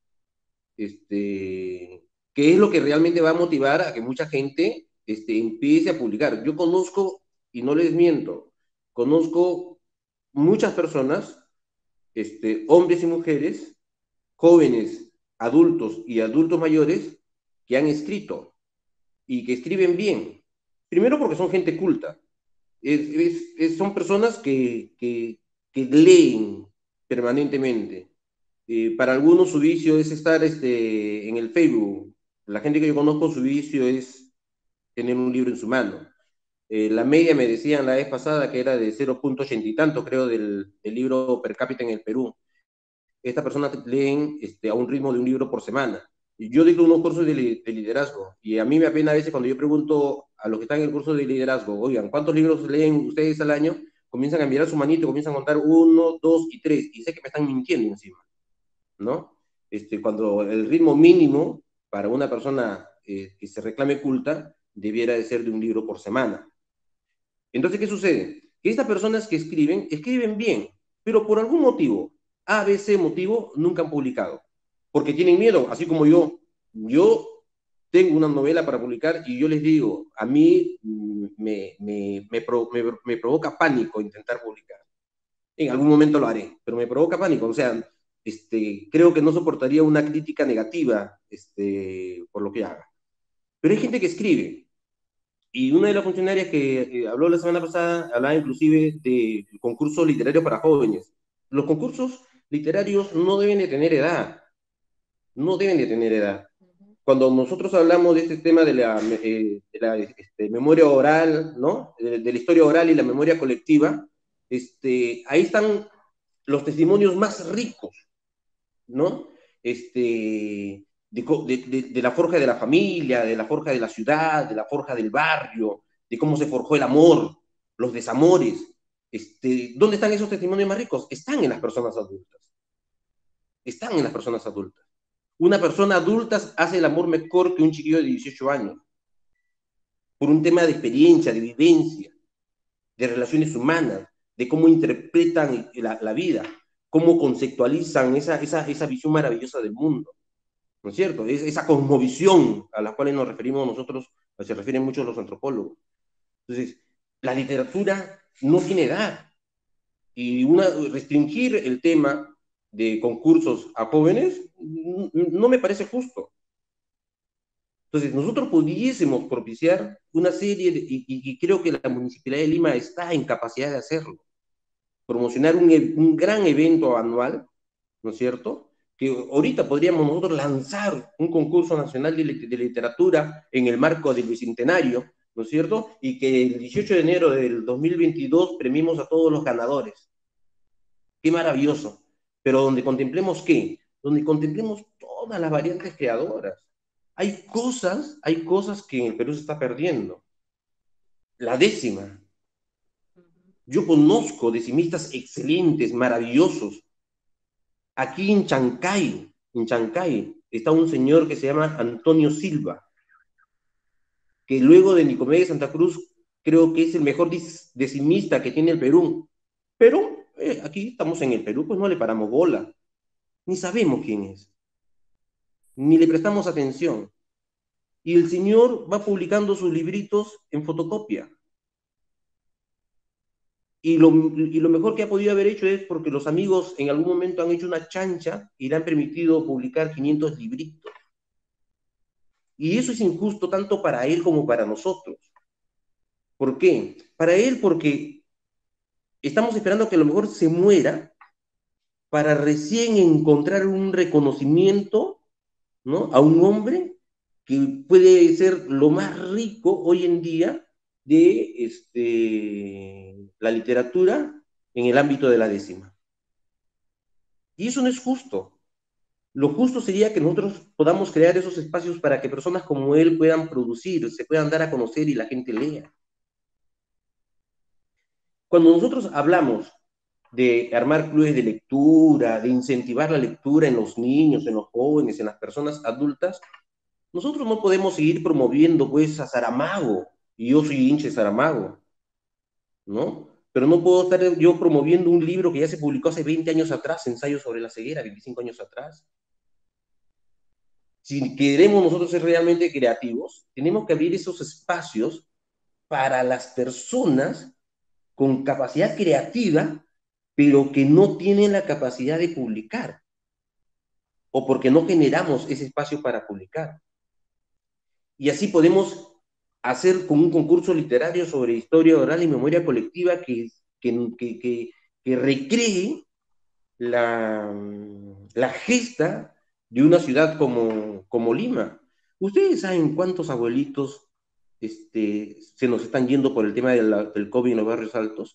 S8: este, que es lo que realmente va a motivar a que mucha gente este, empiece a publicar. Yo conozco, y no les miento, conozco muchas personas, este, hombres y mujeres, jóvenes adultos y adultos mayores que han escrito y que escriben bien. Primero porque son gente culta. Es, es, es, son personas que, que, que leen permanentemente. Eh, para algunos su vicio es estar este, en el Facebook. La gente que yo conozco, su vicio es tener un libro en su mano. Eh, la media me decían la vez pasada que era de cero punto ochenta y tanto, creo, del, del libro per cápita en el Perú. Estas personas leen este, a un ritmo de un libro por semana. Yo dicto unos cursos de, de liderazgo y a mí me apena a veces cuando yo pregunto a los que están en el curso de liderazgo, oigan, ¿cuántos libros leen ustedes al año? Comienzan a mirar su manito, comienzan a contar uno, dos y tres, y sé que me están mintiendo encima, ¿no? Este, cuando el ritmo mínimo para una persona eh, que se reclame culta debiera de ser de un libro por semana. Entonces, ¿qué sucede? Que estas personas que escriben, escriben bien, pero por algún motivo, A, B, C motivo, nunca han publicado. Porque tienen miedo, así como yo. Yo tengo una novela para publicar y yo les digo, a mí me, me, me, pro, me, me provoca pánico intentar publicar. En algún momento lo haré, pero me provoca pánico. O sea, este, creo que no soportaría una crítica negativa este, por lo que haga. Pero hay gente que escribe. Y una de las funcionarias que eh, habló la semana pasada hablaba inclusive de concursos literarios para jóvenes. Los concursos literarios no deben de tener edad. No deben de tener edad. Cuando nosotros hablamos de este tema de la, eh, de la este, memoria oral, ¿no? De, de la historia oral y la memoria colectiva, este, ahí están los testimonios más ricos, ¿no? Este, de, de, de la forja de la familia, de la forja de la ciudad, de la forja del barrio, de cómo se forjó el amor, los desamores. Este, ¿dónde están esos testimonios más ricos? Están en las personas adultas. Están en las personas adultas. Una persona adulta hace el amor mejor que un chiquillo de dieciocho años. Por un tema de experiencia, de vivencia, de relaciones humanas, de cómo interpretan la, la vida, cómo conceptualizan esa, esa, esa visión maravillosa del mundo. ¿No es cierto? Es, esa cosmovisión a la cual nos referimos nosotros, se refieren muchos los antropólogos. Entonces, la literatura no tiene edad. Y una, restringir el tema de concursos a jóvenes no me parece justo. Entonces, nosotros pudiésemos propiciar una serie, de, y, y creo que la Municipalidad de Lima está en capacidad de hacerlo, promocionar un, un gran evento anual, ¿no es cierto?, que ahorita podríamos nosotros lanzar un concurso nacional de, de literatura en el marco del Bicentenario, ¿no es cierto?, y que el dieciocho de enero del dos mil veintidós premiemos a todos los ganadores. ¡Qué maravilloso! Pero donde contemplemos ¿qué? Donde contemplemos todas las variantes creadoras. Hay cosas, hay cosas que en el Perú se está perdiendo. La décima. Yo conozco decimistas excelentes, maravillosos. Aquí en Chancay, en Chancay, está un señor que se llama Antonio Silva, que luego de Nicomedes Santa Cruz, creo que es el mejor decimista que tiene el Perú. Pero eh, aquí estamos en el Perú, pues no le paramos bola. Ni sabemos quién es. Ni le prestamos atención. Y el señor va publicando sus libritos en fotocopia. Y lo, y lo mejor que ha podido haber hecho es porque los amigos en algún momento han hecho una chancha y le han permitido publicar quinientos libritos. Y eso es injusto tanto para él como para nosotros. ¿Por qué? Para él porque estamos esperando que a lo mejor se muera para recién encontrar un reconocimiento, ¿no?, a un hombre que puede ser lo más rico hoy en día de este, la literatura en el ámbito de la décima. Y eso no es justo. Lo justo sería que nosotros podamos crear esos espacios para que personas como él puedan producir, se puedan dar a conocer y la gente lea. Cuando nosotros hablamos de armar clubes de lectura, de incentivar la lectura en los niños, en los jóvenes, en las personas adultas, nosotros no podemos seguir promoviendo pues a Saramago, y yo soy hincha de Saramago, ¿no? Pero no puedo estar yo promoviendo un libro que ya se publicó hace veinte años atrás, Ensayo sobre la ceguera, veinticinco años atrás. Si queremos nosotros ser realmente creativos, tenemos que abrir esos espacios para las personas con capacidad creativa, pero que no tienen la capacidad de publicar. o porque no generamos ese espacio para publicar. Y así podemos hacer con un concurso literario sobre historia oral y memoria colectiva que, que, que, que, que recree la, la gesta de una ciudad como, como Lima. ¿Ustedes saben cuántos abuelitos este, se nos están yendo por el tema de la, del COVID en los barrios altos?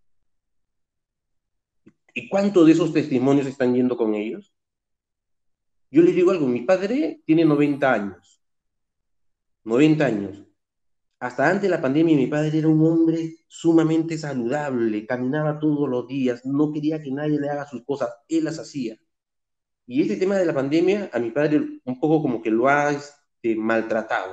S8: ¿Y cuántos de esos testimonios están yendo con ellos? Yo les digo algo, mi padre tiene noventa años. noventa años. Hasta antes de la pandemia mi padre era un hombre sumamente saludable, caminaba todos los días, no quería que nadie le haga sus cosas, él las hacía. Y este tema de la pandemia a mi padre un poco como que lo ha este, maltratado.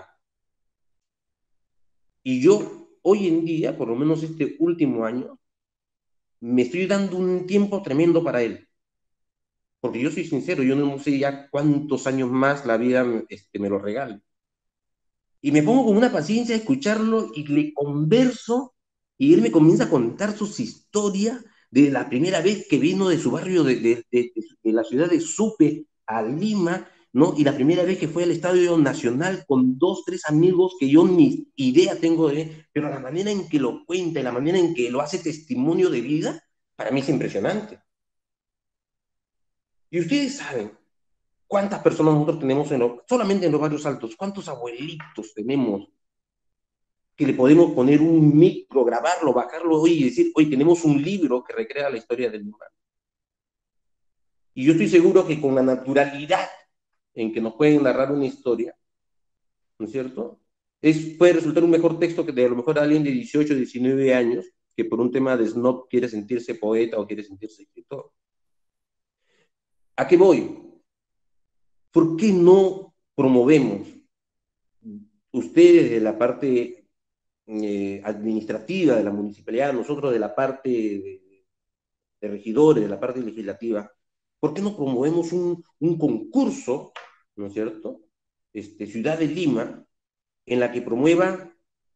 S8: Y yo hoy en día, por lo menos este último año, me estoy dando un tiempo tremendo para él. Porque yo soy sincero, yo no sé ya cuántos años más la vida este, me lo regale. Y me pongo con una paciencia a escucharlo y le converso y él me comienza a contar sus historias de la primera vez que vino de su barrio, de, de, de, de la ciudad de Supe a Lima, ¿no? Y la primera vez que fue al Estadio Nacional con dos, tres amigos que yo ni idea tengo de él, pero la manera en que lo cuenta y la manera en que lo hace testimonio de vida, para mí es impresionante. Y ustedes saben cuántas personas nosotros tenemos en lo, solamente en los barrios altos, cuántos abuelitos tenemos que le podemos poner un micro, grabarlo, bajarlo hoy y decir, hoy tenemos un libro que recrea la historia del lugar. Y yo estoy seguro que con la naturalidad en que nos pueden narrar una historia, ¿no es cierto? Es, puede resultar un mejor texto que de a lo mejor alguien de dieciocho, diecinueve años, que por un tema de snob quiere sentirse poeta o quiere sentirse escritor. ¿A qué voy? ¿Por qué no promovemos ustedes de la parte Eh, administrativa de la municipalidad, nosotros de la parte de, de regidores, de la parte legislativa, ¿por qué no promovemos un, un concurso, ¿no es cierto?, este, Ciudad de Lima, en la que promueva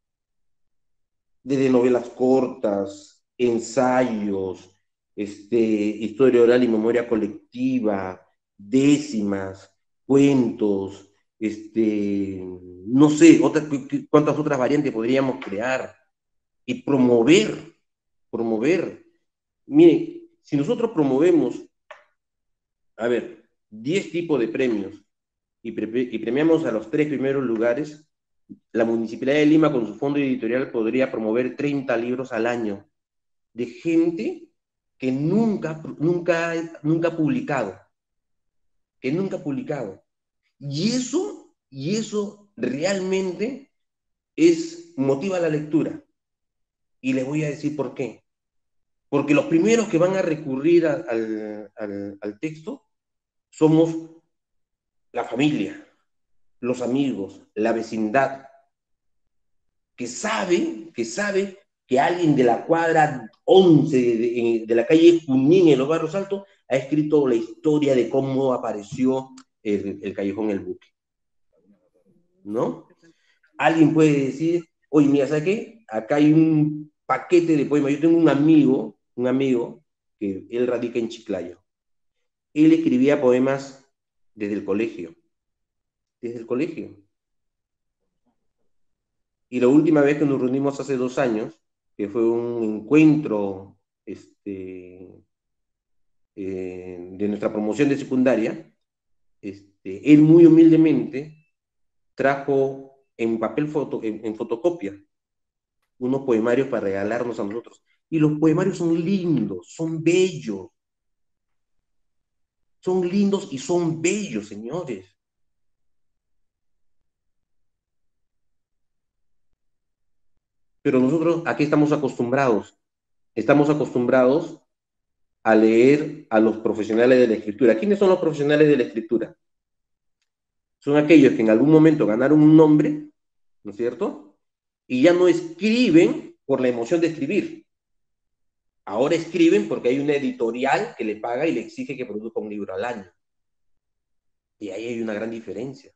S8: desde novelas cortas, ensayos, este, historia oral y memoria colectiva, décimas, cuentos, este, no sé, otra, cuántas otras variantes podríamos crear y promover, promover. Mire, si nosotros promovemos, a ver, diez tipos de premios y, pre y premiamos a los tres primeros lugares, la Municipalidad de Lima con su fondo editorial podría promover treinta libros al año de gente que nunca, nunca, nunca ha publicado, que nunca ha publicado. Y eso, y eso realmente es, motiva la lectura. Y les voy a decir por qué. Porque los primeros que van a recurrir a, al, al, al texto somos la familia, los amigos, la vecindad, que sabe, que sabe que alguien de la cuadra once de, de la calle Junín en los Barrios Altos ha escrito la historia de cómo apareció el, el Callejón El Buque. ¿No? Alguien puede decir, oye, mira, ¿sabes qué? Acá hay un paquete de poemas. Yo tengo un amigo, un amigo, que él radica en Chiclayo. Él escribía poemas desde el colegio. Desde el colegio. Y la última vez que nos reunimos hace dos años, que fue un encuentro este, eh, de nuestra promoción de secundaria, este, él muy humildemente trajo en papel foto, en, en fotocopia, unos poemarios para regalarnos a nosotros. Y los poemarios son lindos, son bellos. Son lindos y son bellos, señores. Pero nosotros aquí estamos acostumbrados. Estamos acostumbrados a leer a los profesionales de la escritura. ¿Quiénes son los profesionales de la escritura? Son aquellos que en algún momento ganaron un nombre, ¿no es cierto? Y ya no escriben por la emoción de escribir. Ahora escriben porque hay una editorial que le paga y le exige que produzca un libro al año. Y ahí hay una gran diferencia.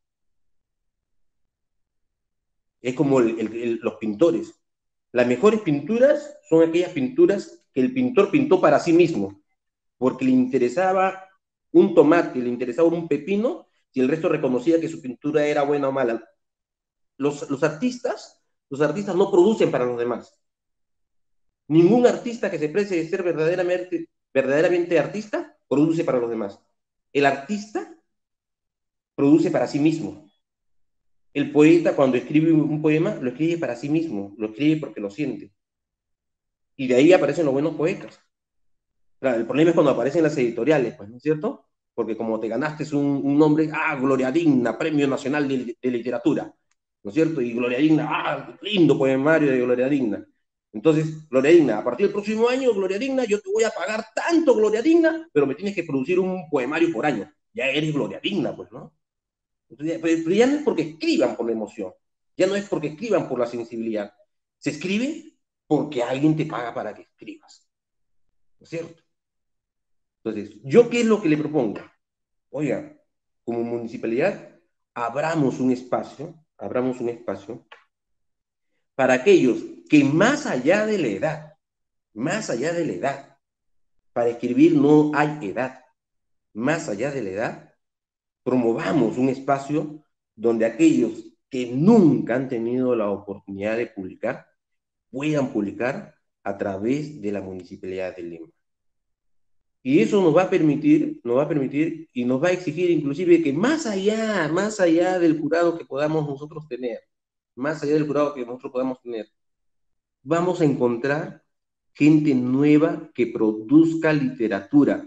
S8: Es como el, el, el, los pintores. Las mejores pinturas son aquellas pinturas que el pintor pintó para sí mismo, porque le interesaba un tomate, le interesaba un pepino, si el resto reconocía que su pintura era buena o mala. Los, los artistas, los artistas no producen para los demás. Ningún artista que se precie de ser verdaderamente, verdaderamente artista produce para los demás. El artista produce para sí mismo. El poeta, cuando escribe un poema, lo escribe para sí mismo, lo escribe porque lo siente. Y de ahí aparecen los buenos poetas. Claro, el problema es cuando aparecen las editoriales, pues, ¿no es cierto? Porque como te ganaste un, un nombre, ah, Gloria Digna, Premio Nacional de, de Literatura, ¿no es cierto? Y Gloria Digna, ah, lindo poemario de Gloria Digna. Entonces, Gloria Digna, a partir del próximo año, Gloria Digna, yo te voy a pagar tanto, Gloria Digna, pero me tienes que producir un poemario por año. Ya eres Gloria Digna, pues, ¿no? Entonces, pero ya no es porque escriban por la emoción, ya no es porque escriban por la sensibilidad. Se escribe porque alguien te paga para que escribas, ¿no es cierto? Entonces, ¿yo qué es lo que le propongo? Oiga, como municipalidad, abramos un espacio, abramos un espacio para aquellos que más allá de la edad, más allá de la edad, para escribir no hay edad, más allá de la edad, promovamos un espacio donde aquellos que nunca han tenido la oportunidad de publicar, puedan publicar a través de la Municipalidad de Lima. Y eso nos va a permitir, nos va a permitir y nos va a exigir inclusive que más allá, más allá del jurado que podamos nosotros tener, más allá del jurado que nosotros podamos tener, vamos a encontrar gente nueva que produzca literatura.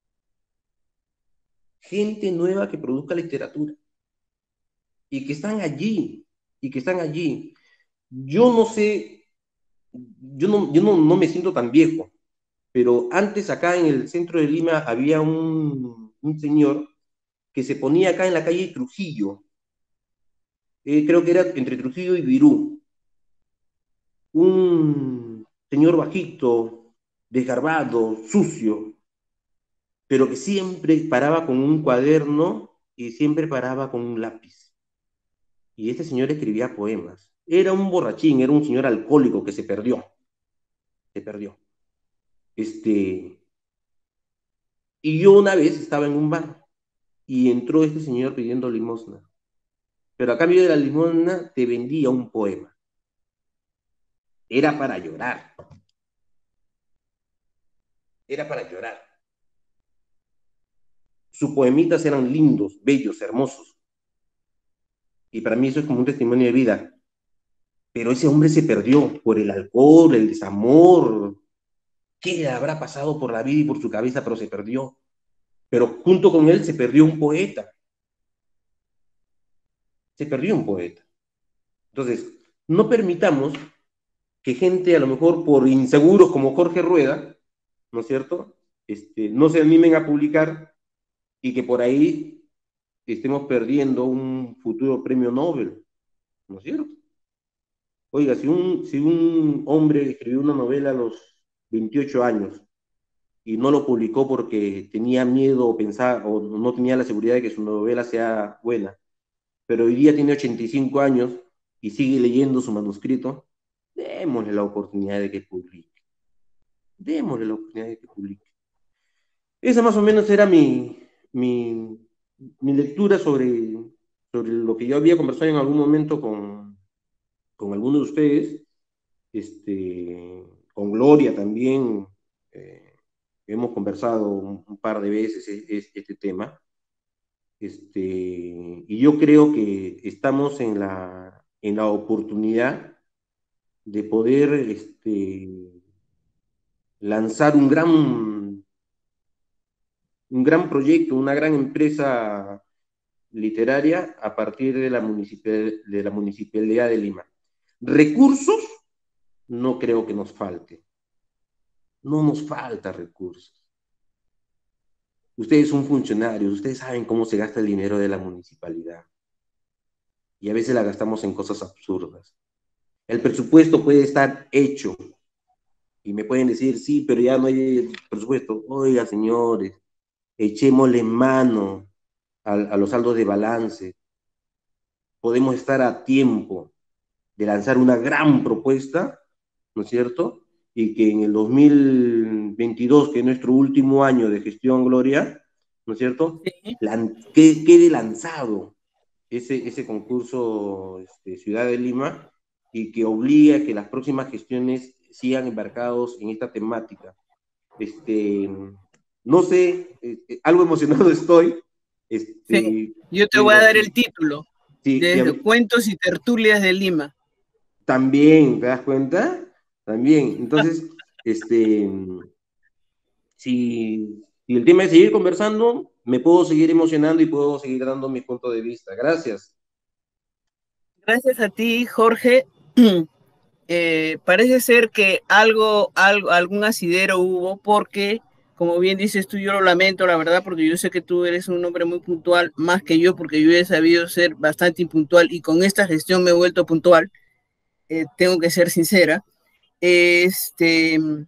S8: Gente nueva que produzca literatura. Y que están allí, y que están allí. Yo no sé, yo no, yo no, no me siento tan viejo, pero antes acá en el centro de Lima había un, un señor que se ponía acá en la calle Trujillo, eh, creo que era entre Trujillo y Virú, un señor bajito, desgarbado, sucio, pero que siempre paraba con un cuaderno y siempre paraba con un lápiz. Y este señor escribía poemas. Era un borrachín, era un señor alcohólico que se perdió, se perdió. Este, y yo una vez estaba en un bar y entró este señor pidiendo limosna. Pero a cambio de la limosna te vendía un poema. Era para llorar. Era para llorar. Sus poemitas eran lindos, bellos, hermosos. Y para mí eso es como un testimonio de vida. Pero ese hombre se perdió por el alcohol, el desamor. ¿Qué le habrá pasado por la vida y por su cabeza? Pero se perdió. Pero junto con él se perdió un poeta. Se perdió un poeta. Entonces, no permitamos que gente, a lo mejor por inseguros como Jorge Rueda, ¿no es cierto?, este, no se animen a publicar y que por ahí estemos perdiendo un futuro premio Nobel, ¿no es cierto? Oiga, si un, si un hombre escribió una novela a los veintiocho años y no lo publicó porque tenía miedo o pensaba, o no tenía la seguridad de que su novela sea buena, pero hoy día tiene ochenta y cinco años y sigue leyendo su manuscrito, démosle la oportunidad de que publique. Démosle la oportunidad de que publique. Esa más o menos era mi, mi, mi lectura sobre, sobre lo que yo había conversado en algún momento con, con algunos de ustedes, este, con Gloria también, eh, hemos conversado un, un par de veces este, este tema, este, y yo creo que estamos en la, en la oportunidad de poder este, lanzar un gran, un gran proyecto, una gran empresa literaria a partir de la, municipal, de la Municipalidad de Lima. Recursos, no creo que nos falte. No nos falta recursos. Ustedes son funcionarios, ustedes saben cómo se gasta el dinero de la municipalidad. Y a veces la gastamos en cosas absurdas. El presupuesto puede estar hecho. Y me pueden decir, sí, pero ya no hay presupuesto. Oiga, señores, echémosle mano a, a los saldos de balance. Podemos estar a tiempo de lanzar una gran propuesta, ¿no es cierto? Y que en el dos mil veintidós, que es nuestro último año de gestión, Gloria, ¿no es cierto?
S2: Sí.
S8: Lan que, quede lanzado ese, ese concurso este, Ciudad de Lima y que obligue a que las próximas gestiones sigan embarcados en esta temática. Este, no sé, eh, algo emocionado estoy. Este,
S2: sí. Yo te voy a dar el título. Sí, desde Cuentos y Tertulias de Lima.
S8: También, ¿te das cuenta? También. Entonces, este, si, si el tema es seguir conversando, me puedo seguir emocionando y puedo seguir dando mi punto de vista. Gracias.
S2: Gracias a ti, Jorge. Eh, parece ser que algo, algo, algún asidero hubo porque, como bien dices tú, yo lo lamento, la verdad, porque yo sé que tú eres un hombre muy puntual, más que yo, porque yo he sabido ser bastante impuntual y con esta gestión me he vuelto puntual. Eh, tengo que ser sincera. Este, uh,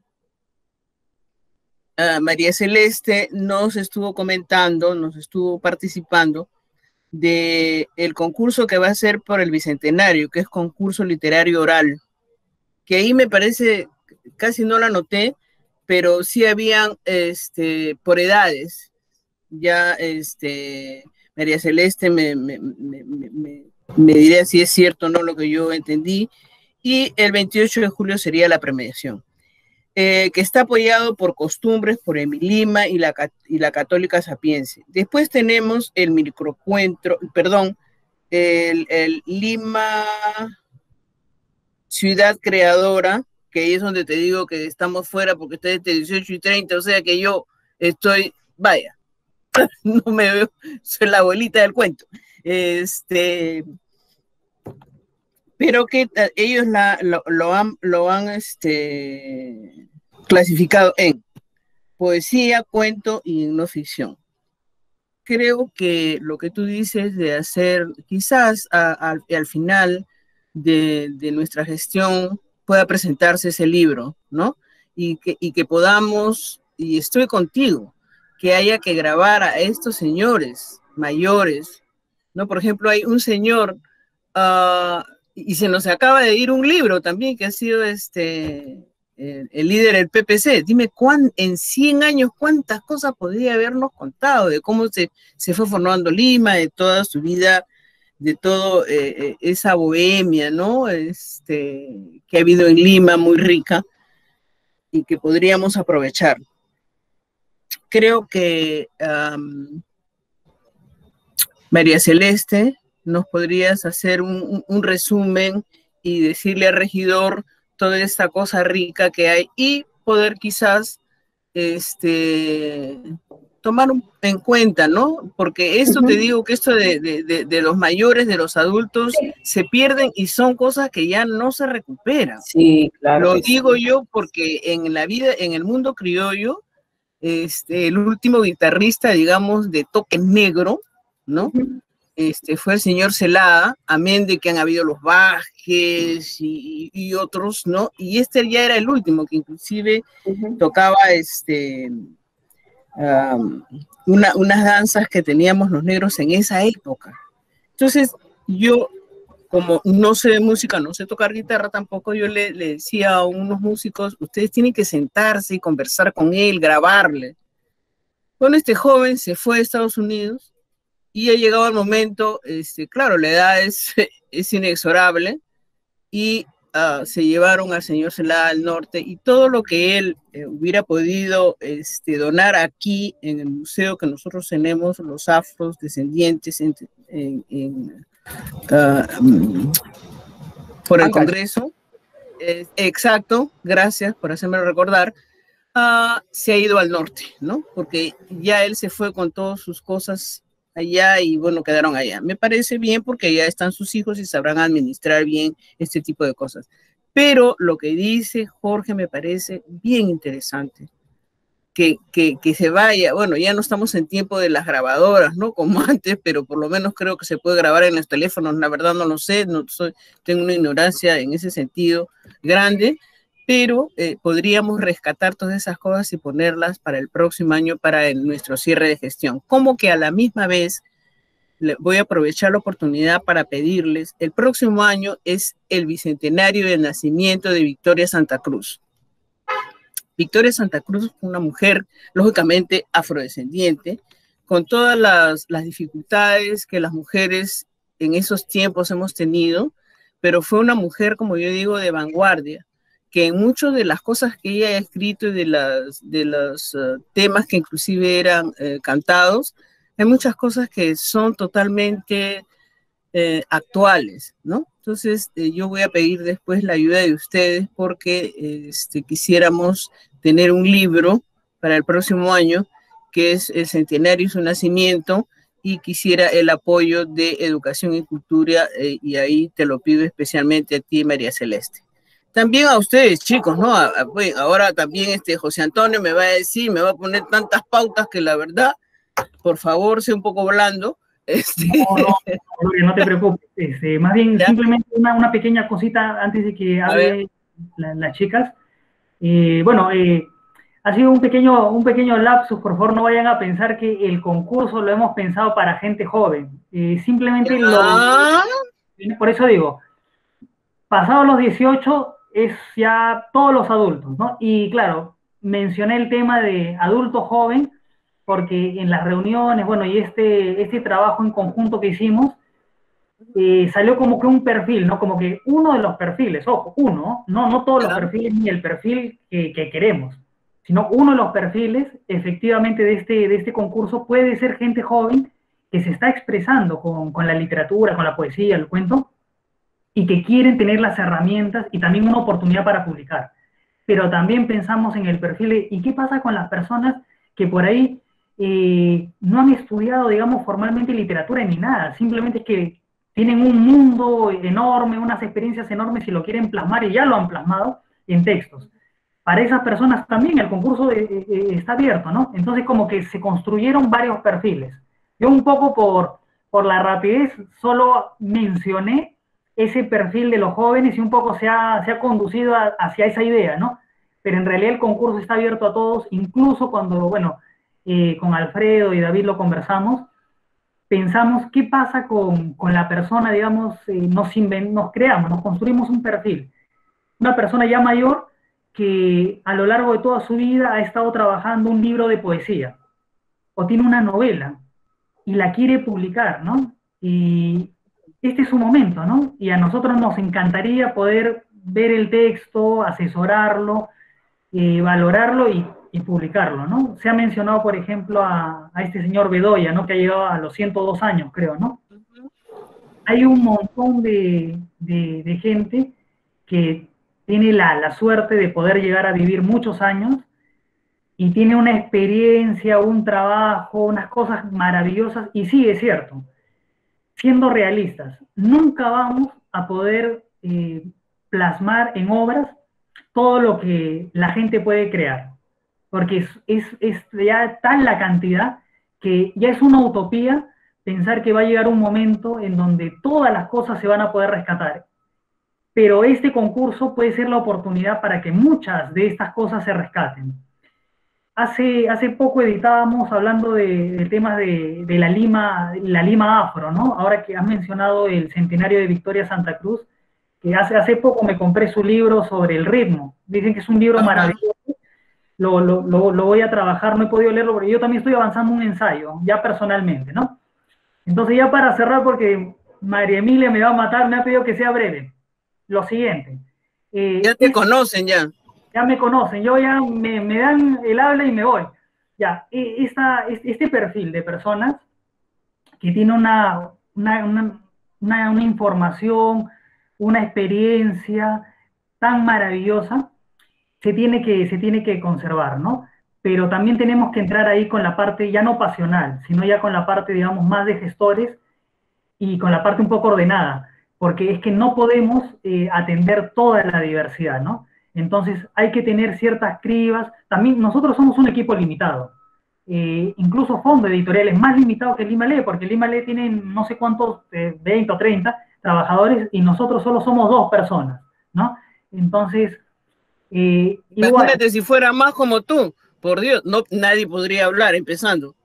S2: María Celeste nos estuvo comentando, nos estuvo participando de el concurso que va a ser por el Bicentenario, que es concurso literario oral, que ahí me parece, casi no la noté, pero sí habían este, por edades. Ya este, María Celeste me, me, me, me, me dirá si es cierto o no lo que yo entendí, y el veintiocho de julio sería la premiación, eh, que está apoyado por Costumbres, por Emilima y la, y la Católica Sapiense. Después tenemos el microcuentro, perdón, el, el Lima Ciudad Creadora, que ahí es donde te digo que estamos fuera porque está desde dieciocho y treinta, o sea que yo estoy, vaya, no me veo, soy la abuelita del cuento. Este, pero que ellos la, lo, lo han, lo han este, clasificado en poesía, cuento y no ficción. Creo que lo que tú dices de hacer, quizás a, a, al final de, de nuestra gestión pueda presentarse ese libro, ¿no? Y que, y que podamos, y estoy contigo, que haya que grabar a estos señores mayores, ¿no? Por ejemplo, hay un señor, uh, y se nos acaba de ir un libro también que ha sido este, el, el líder del P P C. Dime, cuán, en cien años, cuántas cosas podría habernos contado de cómo se, se fue formando Lima, de toda su vida, de todo eh, esa bohemia, ¿no? Este, que ha habido en Lima, muy rica, y que podríamos aprovechar. Creo que um, María Celeste, ¿nos podrías hacer un, un resumen y decirle al regidor toda esta cosa rica que hay y poder quizás este, tomar en cuenta, ¿no? Porque esto uh-huh. te digo que esto de, de, de, de los mayores, de los adultos, sí. se pierden y son cosas que ya no se recuperan.
S4: Sí, claro.
S2: Lo digo sí. yo porque en la vida, en el mundo criollo, este, el último guitarrista, digamos, de toque negro, ¿no? Uh-huh. Este, fue el señor Celada, amén de que han habido los Vázquez y, y otros, ¿no? Y este ya era el último, que inclusive uh-huh. tocaba este, um, una, unas danzas que teníamos los negros en esa época. Entonces, yo, como no sé de música, no sé tocar guitarra tampoco, yo le, le decía a unos músicos, ustedes tienen que sentarse y conversar con él, grabarle. Bueno, este joven se fue a Estados Unidos, y ha llegado el momento, este, claro, la edad es, es inexorable, y uh, se llevaron al señor Celada al norte, y todo lo que él eh, hubiera podido este, donar aquí en el museo que nosotros tenemos, los afros descendientes en, en, en, uh, um, por el Congreso, eh, exacto, gracias por hacérmelo recordar, uh, se ha ido al norte, ¿no? Porque ya él se fue con todas sus cosas allá y bueno, quedaron allá. Me parece bien porque allá están sus hijos y sabrán administrar bien este tipo de cosas. Pero lo que dice Jorge me parece bien interesante. Que, que, que se vaya, bueno, ya no estamos en tiempo de las grabadoras, ¿no? Como antes, pero por lo menos creo que se puede grabar en los teléfonos. La verdad no lo sé, no soy, tengo una ignorancia en ese sentido grande, pero eh, podríamos rescatar todas esas cosas y ponerlas para el próximo año, para el, nuestro cierre de gestión. Como que a la misma vez le voy a aprovechar la oportunidad para pedirles, el próximo año es el bicentenario del nacimiento de Victoria Santa Cruz. Victoria Santa Cruz, una mujer lógicamente afrodescendiente, con todas las, las dificultades que las mujeres en esos tiempos hemos tenido, pero fue una mujer, como yo digo, de vanguardia, que en muchas de las cosas que ella ha escrito y de, las, de los uh, temas que inclusive eran uh, cantados, hay muchas cosas que son totalmente eh, actuales, ¿no? Entonces, eh, yo voy a pedir después la ayuda de ustedes porque eh, este, quisiéramos tener un libro para el próximo año, que es el centenario de su nacimiento, y quisiera el apoyo de Educación y Cultura, eh, y ahí te lo pido especialmente a ti, María Celeste. También a ustedes, chicos, ¿no? A, a, bueno, ahora también este José Antonio me va a decir, me va a poner tantas pautas que la verdad, por favor, sea un poco blando. Este...
S7: No, no, no, no te preocupes. Este, más bien, ¿ya? Simplemente una, una pequeña cosita antes de que hable la, las chicas. Eh, bueno, eh, ha sido un pequeño, un pequeño lapsus, por favor no vayan a pensar que el concurso lo hemos pensado para gente joven. Eh, simplemente lo... Por eso digo, pasados los dieciocho es ya todos los adultos, ¿no? Y claro, mencioné el tema de adulto joven, porque en las reuniones, bueno, y este, este trabajo en conjunto que hicimos, eh, salió como que un perfil, ¿no? Como que uno de los perfiles, ojo, uno, no, no todos los perfiles ni el perfil que, que queremos, sino uno de los perfiles, efectivamente, de este, de este concurso puede ser gente joven que se está expresando con, con la literatura, con la poesía, el cuento, y que quieren tener las herramientas y también una oportunidad para publicar. Pero también pensamos en el perfil de, ¿y qué pasa con las personas que por ahí eh, no han estudiado, digamos, formalmente literatura ni nada? Simplemente es que tienen un mundo enorme, unas experiencias enormes y lo quieren plasmar y ya lo han plasmado en textos. Para esas personas también el concurso eh, eh, está abierto, ¿no? Entonces como que se construyeron varios perfiles. Yo un poco por, por la rapidez solo mencioné ese perfil de los jóvenes y un poco se ha, se ha conducido a, hacia esa idea, ¿no? Pero en realidad el concurso está abierto a todos, incluso cuando, bueno, eh, con Alfredo y David lo conversamos, pensamos qué pasa con, con la persona, digamos, eh, nos, invent, nos creamos, nos construimos un perfil. Una persona ya mayor que a lo largo de toda su vida ha estado trabajando un libro de poesía, o tiene una novela, y la quiere publicar, ¿no? Y este es su momento, ¿no? Y a nosotros nos encantaría poder ver el texto, asesorarlo, eh, valorarlo y, y publicarlo, ¿no? Se ha mencionado, por ejemplo, a, a este señor Bedoya, ¿no? Que ha llegado a los ciento dos años, creo, ¿no? Hay un montón de, de, de gente que tiene la, la suerte de poder llegar a vivir muchos años y tiene una experiencia, un trabajo, unas cosas maravillosas, y sí, es cierto, siendo realistas, nunca vamos a poder eh, plasmar en obras todo lo que la gente puede crear, porque es, es, es ya tal la cantidad que ya es una utopía pensar que va a llegar un momento en donde todas las cosas se van a poder rescatar. Pero este concurso puede ser la oportunidad para que muchas de estas cosas se rescaten. Hace, hace poco editábamos hablando de, de temas de, de la Lima, la Lima afro, ¿no? Ahora que has mencionado el centenario de Victoria Santa Cruz, que hace, hace poco me compré su libro sobre el ritmo. Dicen que es un libro Ajá. maravilloso. Lo, lo, lo, lo voy a trabajar, no he podido leerlo porque yo también estoy avanzando un ensayo, ya personalmente, ¿no? Entonces ya para cerrar, porque María Emilia me va a matar, me ha pedido que sea breve. Lo siguiente.
S2: Eh, ya te es, conocen ya.
S7: Ya me conocen, yo ya me, me dan el habla y me voy. Ya, esta, este perfil de personas que tiene una, una, una, una, una información, una experiencia tan maravillosa, se tiene, que, se tiene que conservar, ¿no? Pero también tenemos que entrar ahí con la parte ya no pasional, sino ya con la parte, digamos, más de gestores y con la parte un poco ordenada, porque es que no podemos eh, atender toda la diversidad, ¿no? Entonces hay que tener ciertas cribas. También nosotros somos un equipo limitado, eh, incluso Fondo Editorial es más limitado que el Limalé, porque el Limalé tiene no sé cuántos, eh, veinte o treinta trabajadores, y nosotros solo somos dos personas, ¿no? Entonces, eh,
S2: imagínate igual, si fuera más como tú, por Dios, no, nadie podría hablar, empezando.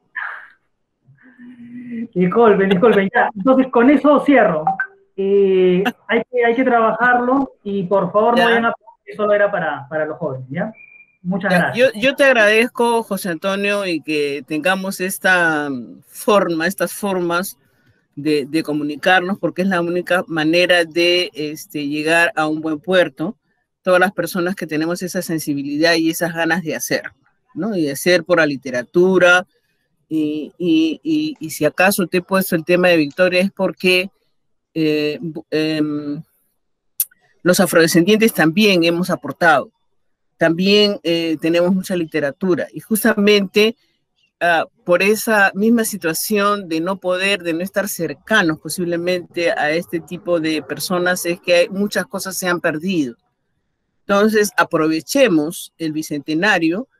S7: Disculpen, disculpen, ya. Entonces con eso cierro. Eh, hay, que, hay que trabajarlo y por favor ya. no vayan a pensar que solo era para, para los jóvenes, ¿ya? Muchas
S2: Ya,
S7: gracias.
S2: Yo, yo te agradezco, José Antonio, y que tengamos esta forma, estas formas de, de comunicarnos, porque es la única manera de este, llegar a un buen puerto. Todas las personas que tenemos esa sensibilidad y esas ganas de hacer, ¿no? Y de hacer por la literatura. Y, y, y, y si acaso te he puesto el tema de Victoria es porque eh, eh, los afrodescendientes también hemos aportado, también eh, tenemos mucha literatura y justamente uh, por esa misma situación de no poder, de no estar cercanos posiblemente a este tipo de personas es que muchas cosas se han perdido. Entonces aprovechemos el Bicentenario,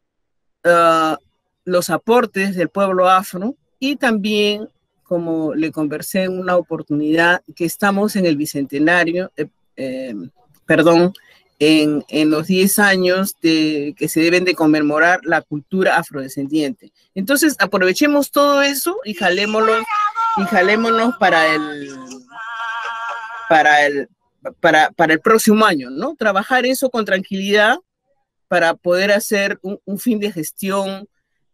S2: uh, los aportes del pueblo afro y también, como le conversé en una oportunidad, que estamos en el Bicentenario, eh, eh, perdón, en, en los diez años de, que se deben de conmemorar la cultura afrodescendiente. Entonces, aprovechemos todo eso y jalémoslo, y jalémonos para el, para el, para, para el próximo año, ¿no? Trabajar eso con tranquilidad para poder hacer un, un fin de gestión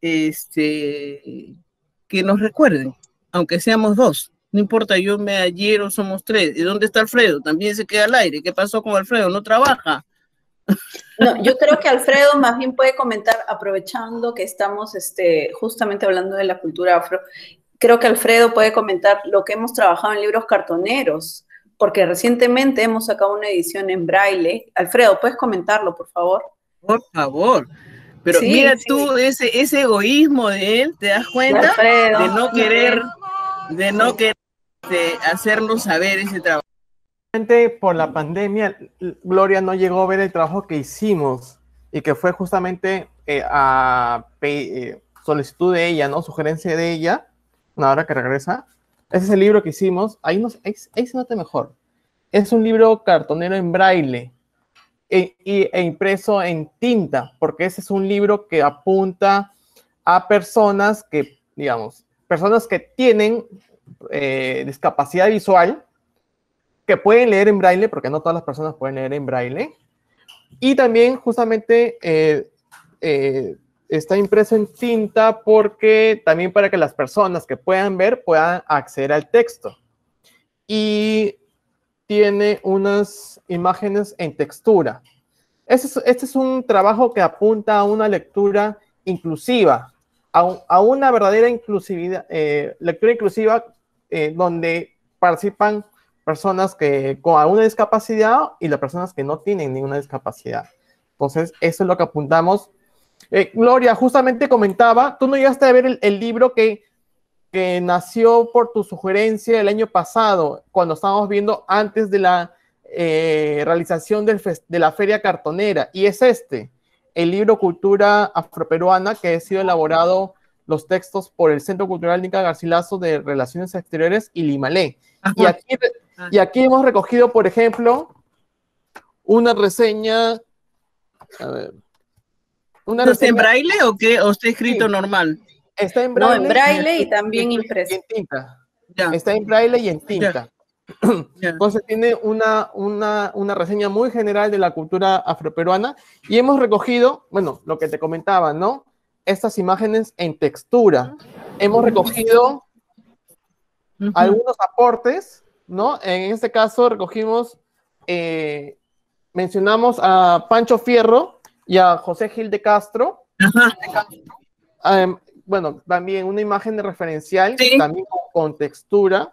S2: este, que nos recuerden, aunque seamos dos. No importa, yo me ayer o somos tres. ¿Y dónde está Alfredo? También se queda al aire. ¿Qué pasó con Alfredo? ¿No trabaja?
S4: No, yo creo que Alfredo más bien puede comentar, aprovechando que estamos este, justamente hablando de la cultura afro, creo que Alfredo puede comentar lo que hemos trabajado en libros cartoneros, porque recientemente hemos sacado una edición en braille. Alfredo, ¿puedes comentarlo, por favor?
S2: Por favor. Pero sí, mira sí. tú ese, ese egoísmo de él, ¿te das cuenta?
S4: Alfredo.
S2: De no querer, de no querer de hacernos saber ese trabajo.
S5: Por la pandemia, Gloria no llegó a ver el trabajo que hicimos y que fue justamente eh, a eh, solicitud de ella, ¿no? Sugerencia de ella, una hora que regresa. Ese es el libro que hicimos. Ahí, nos, ahí, ahí se nota mejor. Es un libro cartonero en braille e, e, e impreso en tinta, porque ese es un libro que apunta a personas que, digamos, personas que tienen eh, discapacidad visual, que pueden leer en braille, porque no todas las personas pueden leer en braille, y también justamente eh, eh, está impreso en tinta porque también para que las personas que puedan ver puedan acceder al texto. Y tiene unas imágenes en textura. Este es, este es un trabajo que apunta a una lectura inclusiva, a, a una verdadera inclusividad, eh, lectura inclusiva eh, donde participan personas que con alguna discapacidad y las personas que no tienen ninguna discapacidad. Entonces, eso es lo que apuntamos. Eh, Gloria, justamente comentaba, tú no llegaste a ver el, el libro que, que nació por tu sugerencia el año pasado, cuando estábamos viendo antes de la eh, realización del de la Feria Cartonera, y es este, el libro Cultura Afroperuana, que ha sido elaborado los textos por el Centro Cultural Nica Garcilaso de Relaciones Exteriores y Limalé. Y aquí, y aquí hemos recogido, por ejemplo, una reseña. A ver.
S2: Una ¿Está reseña, en braille o qué? ¿O está escrito sí, normal?
S5: Está en braille.
S4: No, en braille y, y también y, impreso.
S5: Y en tinta. Ya. Está en braille y en tinta. Ya. Ya. Entonces tiene una, una, una reseña muy general de la cultura afroperuana. Y hemos recogido, bueno, lo que te comentaba, ¿no? Estas imágenes en textura. Hemos recogido Uh-huh. algunos aportes, ¿no? En este caso recogimos, eh, mencionamos a Pancho Fierro y a José Gil de Castro. Uh-huh. um, bueno, también una imagen de referencial, sí. también con, con textura.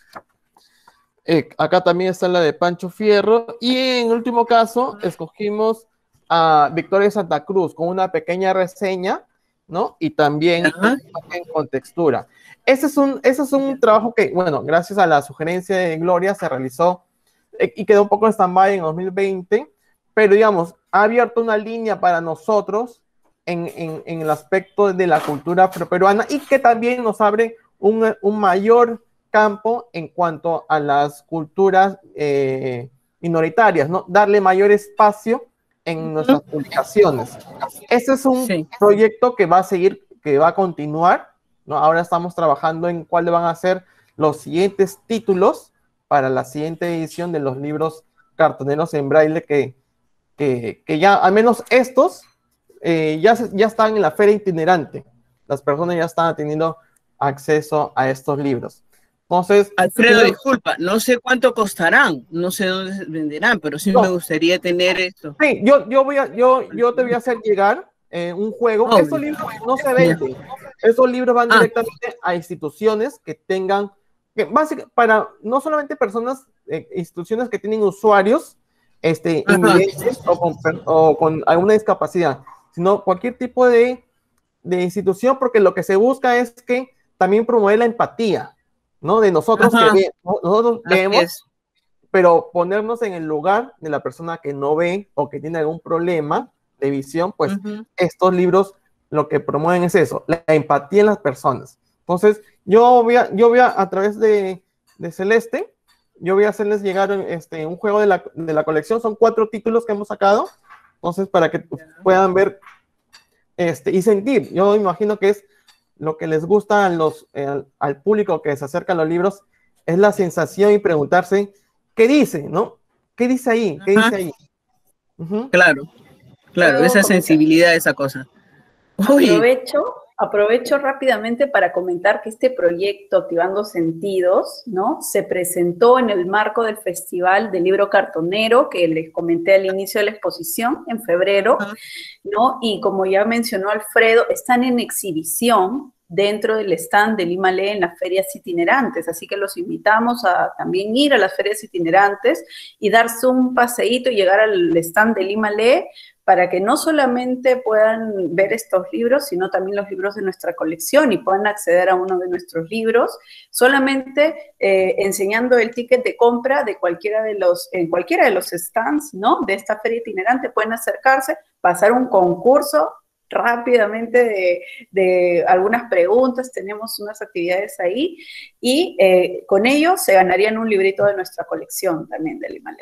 S5: Eh, acá también está la de Pancho Fierro. Y en último caso, escogimos a Victoria Santa Cruz con una pequeña reseña, ¿no? Y también uh-huh. con textura. Ese es, un, ese es un trabajo que, bueno, gracias a la sugerencia de Gloria se realizó eh, y quedó un poco en stand-by en dos mil veinte, pero digamos, ha abierto una línea para nosotros en, en, en el aspecto de la cultura afroperuana y que también nos abre un, un mayor campo en cuanto a las culturas eh, minoritarias, ¿no? Darle mayor espacio en nuestras publicaciones. Este es un sí. proyecto que va a seguir, que va a continuar, ¿no? Ahora estamos trabajando en cuáles van a ser los siguientes títulos para la siguiente edición de los libros cartoneros en braille que, que, que ya, al menos estos, eh, ya, se, ya están en la feria itinerante. Las personas ya están teniendo acceso a estos libros. Entonces,
S2: Alfredo,
S5: yo,
S2: disculpa, no sé cuánto costarán, no sé dónde se venderán, pero sí
S5: no,
S2: me gustaría tener esto.
S5: Sí, yo, yo, voy a, yo, yo te voy a hacer llegar eh, un juego.
S2: Obvio.
S5: Estos libros no se venden. Estos libros van
S2: Ah.
S5: directamente a instituciones que tengan, que básicamente, para no solamente personas, eh, instituciones que tienen usuarios este, invidentes o con, o con alguna discapacidad, sino cualquier tipo de, de institución, porque lo que se busca es que también promueve la empatía, ¿no? De nosotros
S2: Ajá.
S5: que ve, nosotros
S2: Así
S5: vemos,
S2: es.
S5: pero ponernos en el lugar de la persona que no ve o que tiene algún problema de visión, pues
S2: Uh-huh.
S5: estos libros lo que promueven es eso, la empatía en las personas. Entonces, yo voy a, yo voy a, a través de, de Celeste, yo voy a hacerles llegar este, un juego de la, de la colección, son cuatro títulos que hemos sacado, entonces para que yeah. puedan ver este, y sentir, yo imagino que es lo que les gusta a los, eh, al, al público que se acerca a los libros, es la sensación y preguntarse, ¿qué dice, no? ¿Qué dice ahí? ¿Qué dice ahí?
S2: Uh-huh. Claro, claro, esa sensibilidad, esa cosa.
S4: Aprovecho, aprovecho rápidamente para comentar que este proyecto Activando Sentidos, ¿no? Se presentó en el marco del Festival del Libro Cartonero, que les comenté al inicio de la exposición, en febrero, ¿no? Y como ya mencionó Alfredo, están en exhibición dentro del stand de Limalé en las ferias itinerantes, así que los invitamos a también ir a las ferias itinerantes y darse un paseíto y llegar al stand de Limalé para que no solamente puedan ver estos libros, sino también los libros de nuestra colección y puedan acceder a uno de nuestros libros, solamente eh, enseñando el ticket de compra de cualquiera de los, en cualquiera de los stands, ¿no? De esta feria itinerante, pueden acercarse, pasar un concurso rápidamente de, de algunas preguntas, tenemos unas actividades ahí, y eh, con ello se ganarían un librito de nuestra colección también de Limalé.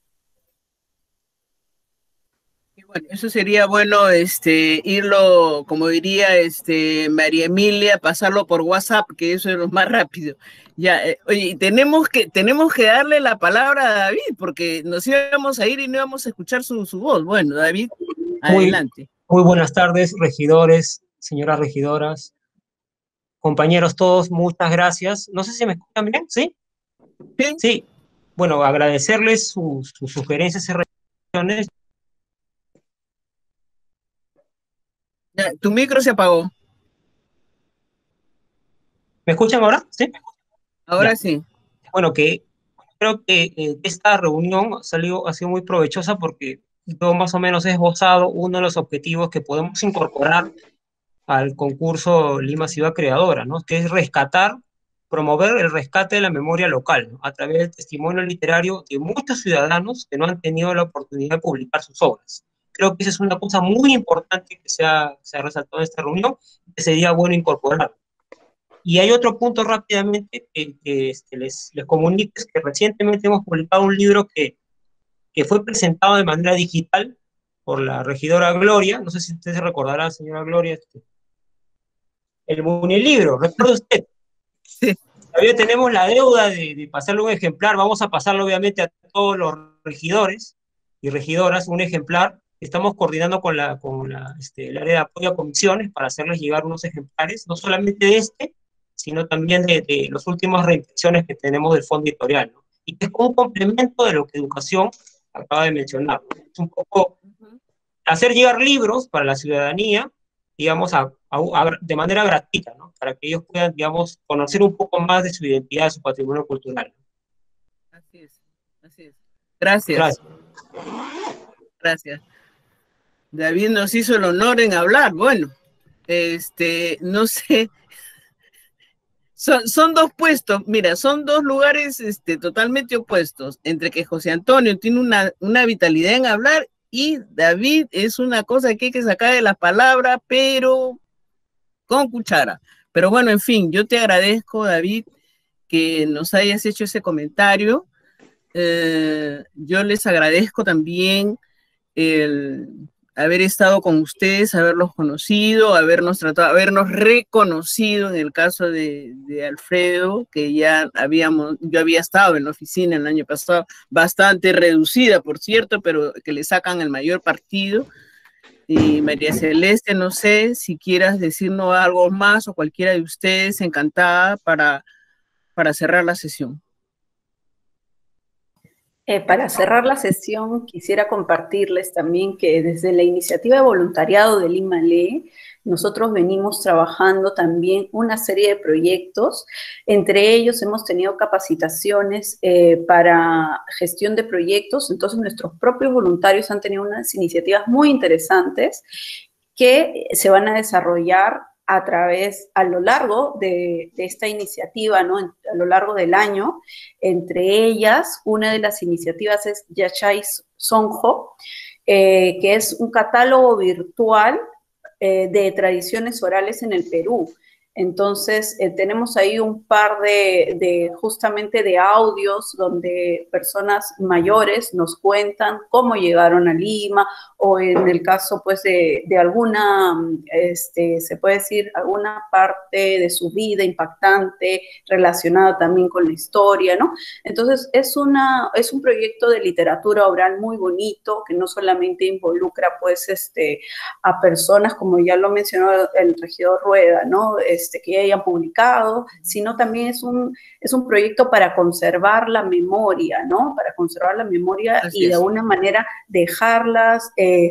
S2: Bueno, eso sería bueno, este, irlo, como diría este, María Emilia, pasarlo por WhatsApp, que eso es lo más rápido. Ya, eh, oye, tenemos que, tenemos que darle la palabra a David, porque nos íbamos a ir y no íbamos a escuchar su, su voz. Bueno, David, adelante.
S9: Muy, muy buenas tardes, regidores, señoras regidoras, compañeros todos, muchas gracias. No sé si me escuchan bien, ¿sí?
S2: Sí.
S9: Sí. Bueno, agradecerles sus, sus sugerencias y recomendaciones.
S2: Tu micro se apagó.
S9: ¿Me escuchan ahora? ¿Sí?
S2: Ahora
S9: ya.
S2: Sí.
S9: Bueno, que creo que eh, esta reunión salió, ha sido muy provechosa porque yo más o menos he esbozado uno de los objetivos que podemos incorporar al concurso Lima Ciudad Creadora, ¿no? Que es rescatar, promover el rescate de la memoria local, ¿no? A través del testimonio literario de muchos ciudadanos que no han tenido la oportunidad de publicar sus obras. Creo que esa es una cosa muy importante que se ha, se ha resaltado en esta reunión, que sería bueno incorporar. Y hay otro punto rápidamente que, que este, les, les comunico, es que recientemente hemos publicado un libro que, que fue presentado de manera digital por la regidora Gloria, no sé si usted se recordará, señora Gloria, este, el Munilibro, ¿recuerda usted?
S2: Sí.
S9: Todavía tenemos la deuda de, de pasarle un ejemplar, vamos a pasarlo obviamente a todos los regidores y regidoras, un ejemplar. Estamos coordinando con, la, con la, este, el área de apoyo a comisiones para hacerles llegar unos ejemplares, no solamente de este, sino también de, de las últimas reimpresiones que tenemos del fondo editorial, ¿no? Y que es como un complemento de lo que Educación acaba de mencionar, ¿no? Es un poco hacer llegar libros para la ciudadanía, digamos, a, a, a, de manera gratuita, ¿no? Para que ellos puedan, digamos, conocer un poco más de su identidad, de su patrimonio cultural.
S2: Así es, así es. Gracias.
S9: Gracias.
S2: Gracias. David nos hizo el honor en hablar. Bueno, este, no sé, son, son dos puestos, mira, son dos lugares este, totalmente opuestos, entre que José Antonio tiene una, una vitalidad en hablar y David es una cosa que hay que sacar de la palabra, pero con cuchara. Pero bueno, en fin, yo te agradezco, David, que nos hayas hecho ese comentario. Eh, yo les agradezco también el haber estado con ustedes, haberlos conocido, habernos tratado, habernos reconocido en el caso de, de Alfredo, que ya habíamos, yo había estado en la oficina el año pasado, bastante reducida, por cierto, pero que le sacan el mayor partido. Y María Celeste, no sé si quieras decirnos algo más o cualquiera de ustedes, encantada para, para cerrar la sesión.
S4: Eh, para cerrar la sesión, quisiera compartirles también que desde la iniciativa de voluntariado del IMALE, nosotros venimos trabajando también una serie de proyectos. Entre ellos hemos tenido capacitaciones eh, para gestión de proyectos. Entonces, nuestros propios voluntarios han tenido unas iniciativas muy interesantes que se van a desarrollar a través, a lo largo de, de esta iniciativa, ¿no? A lo largo del año. Entre ellas, una de las iniciativas es Yachay Sonjo, eh, que es un catálogo virtual eh, de tradiciones orales en el Perú. Entonces, eh, tenemos ahí un par de, de, justamente de audios donde personas mayores nos cuentan cómo llegaron a Lima, o en el caso, pues, de, de alguna, este, se puede decir, alguna parte de su vida impactante relacionada también con la historia, ¿no? Entonces, es, una, es un proyecto de literatura oral muy bonito, que no solamente involucra, pues, este, a personas, como ya lo mencionó el regidor Rueda, ¿no? Este, que ya hayan publicado, sino también es un, es un proyecto para conservar la memoria, ¿no? Para conservar la memoria Así y es. de alguna manera dejarlas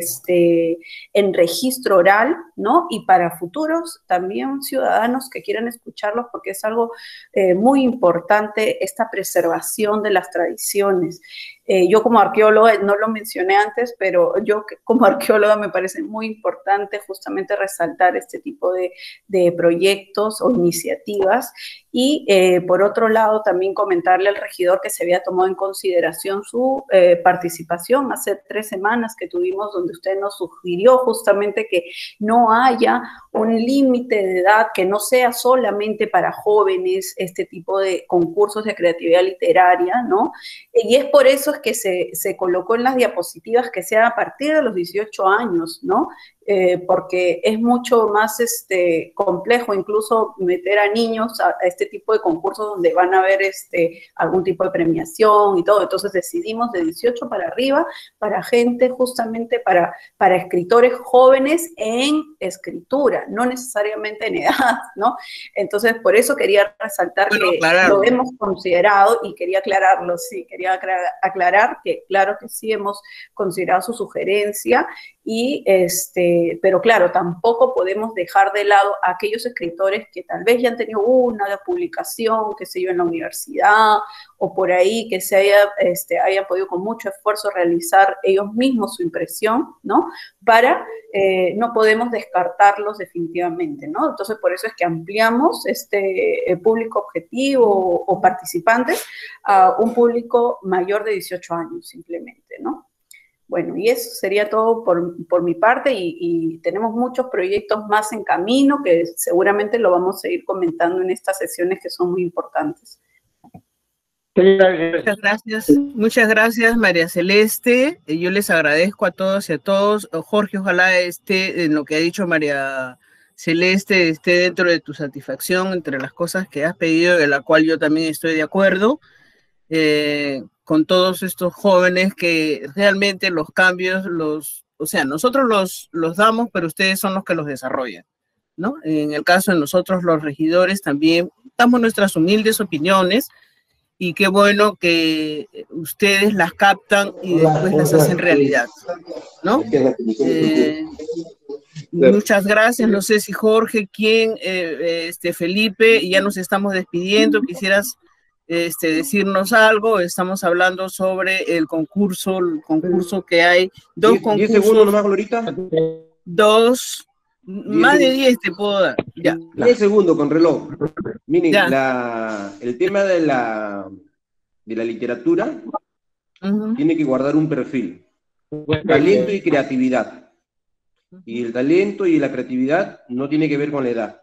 S4: este, en registro oral, ¿no? Y para futuros también ciudadanos que quieran escucharlos, porque es algo eh, muy importante esta preservación de las tradiciones. Eh, yo como arqueóloga, no lo mencioné antes, pero yo como arqueóloga me parece muy importante justamente resaltar este tipo de, de proyectos o iniciativas. Y eh, por otro lado, también comentarle al regidor que se había tomado en consideración su eh, participación hace tres semanas que tuvimos, donde usted nos sugirió justamente que no haya un límite de edad, que no sea solamente para jóvenes este tipo de concursos de creatividad literaria, ¿no? Y es por eso que se, se colocó en las diapositivas que sea a partir de los dieciocho años, ¿no? Eh, porque es mucho más este, complejo incluso meter a niños a, a este tipo de concursos donde van a haber este, algún tipo de premiación y todo. Entonces decidimos de dieciocho para arriba, para gente justamente, para, para escritores jóvenes en escritura, no necesariamente en edad, ¿no? Entonces por eso quería resaltar bueno, que aclararlo. Lo hemos considerado y quería aclararlo, sí, quería aclarar que claro que sí hemos considerado su sugerencia y este, pero claro, tampoco podemos dejar de lado a aquellos escritores que tal vez ya han tenido una publicación, qué sé yo, en la universidad, o por ahí que se haya, este, haya podido con mucho esfuerzo realizar ellos mismos su impresión, ¿no? Para, eh, no podemos descartarlos definitivamente, ¿no? Entonces, por eso es que ampliamos este eh, público objetivo o, o participantes a un público mayor de dieciocho años, simplemente, ¿no? Bueno, y eso sería todo por, por mi parte y, y tenemos muchos proyectos más en camino que seguramente lo vamos a seguir comentando en estas sesiones que son muy importantes.
S2: Muchas gracias, muchas gracias María Celeste. Yo les agradezco a todos y a todos. Jorge, ojalá esté en lo que ha dicho María Celeste, esté dentro de tu satisfacción entre las cosas que has pedido, de la cual yo también estoy de acuerdo. Eh, con todos estos jóvenes que realmente los cambios, los, o sea, nosotros los, los damos, pero ustedes son los que los desarrollan, ¿no? En el caso de nosotros, los regidores, también damos nuestras humildes opiniones y qué bueno que ustedes las captan y después las hacen realidad, ¿no? Eh, muchas gracias, no sé si Jorge, quién, eh, este, Felipe, ya nos estamos despidiendo, quisieras Este, decirnos algo. Estamos hablando sobre el concurso, el concurso que hay, dos
S8: diez,
S2: concursos.
S8: diez segundos nomás, Glorita.
S2: Dos, más de diez te puedo dar. Ya.
S8: diez segundos con reloj. Miren, la, el tema de la, de la literatura uh-huh. tiene que guardar un perfil. Talento y creatividad. Y el talento y la creatividad no tiene que ver con la edad.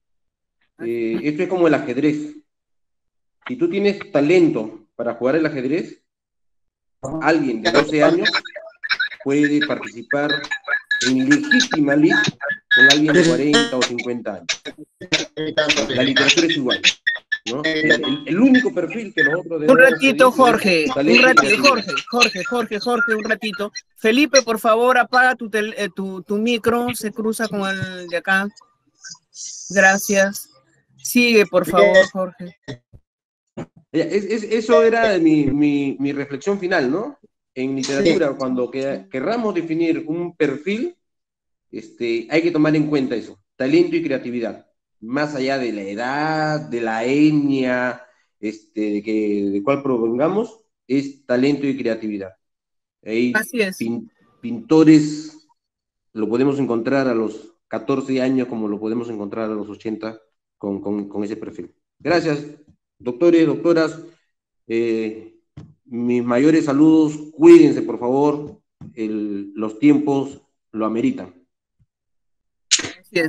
S8: Eh, esto es como el ajedrez. Si tú tienes talento para jugar el ajedrez, alguien de doce años puede participar en legítima liga con alguien de cuarenta o cincuenta años. La literatura es igual. ¿no? El, el único perfil que nosotros
S2: un ratito, Jorge, un ratito, Jorge, Jorge, Jorge, Jorge, un ratito. Felipe, por favor, apaga tu, tel, eh, tu, tu micro, se cruza con el de acá. Gracias. Sigue, por favor, Jorge.
S8: Es, es, eso era mi, mi, mi reflexión final, ¿no? En literatura, cuando que, querramos definir un perfil, este, hay que tomar en cuenta eso, talento y creatividad. Más allá de la edad, de la etnia, este, de, que, de cuál provengamos, es talento y creatividad. Hay
S2: Así es.
S8: Pin, pintores, lo podemos encontrar a los catorce años como lo podemos encontrar a los ochenta con, con, con ese perfil. Gracias, doctores, doctoras. Eh, mis mayores saludos, cuídense, por favor, el, los tiempos lo ameritan.
S2: Así es.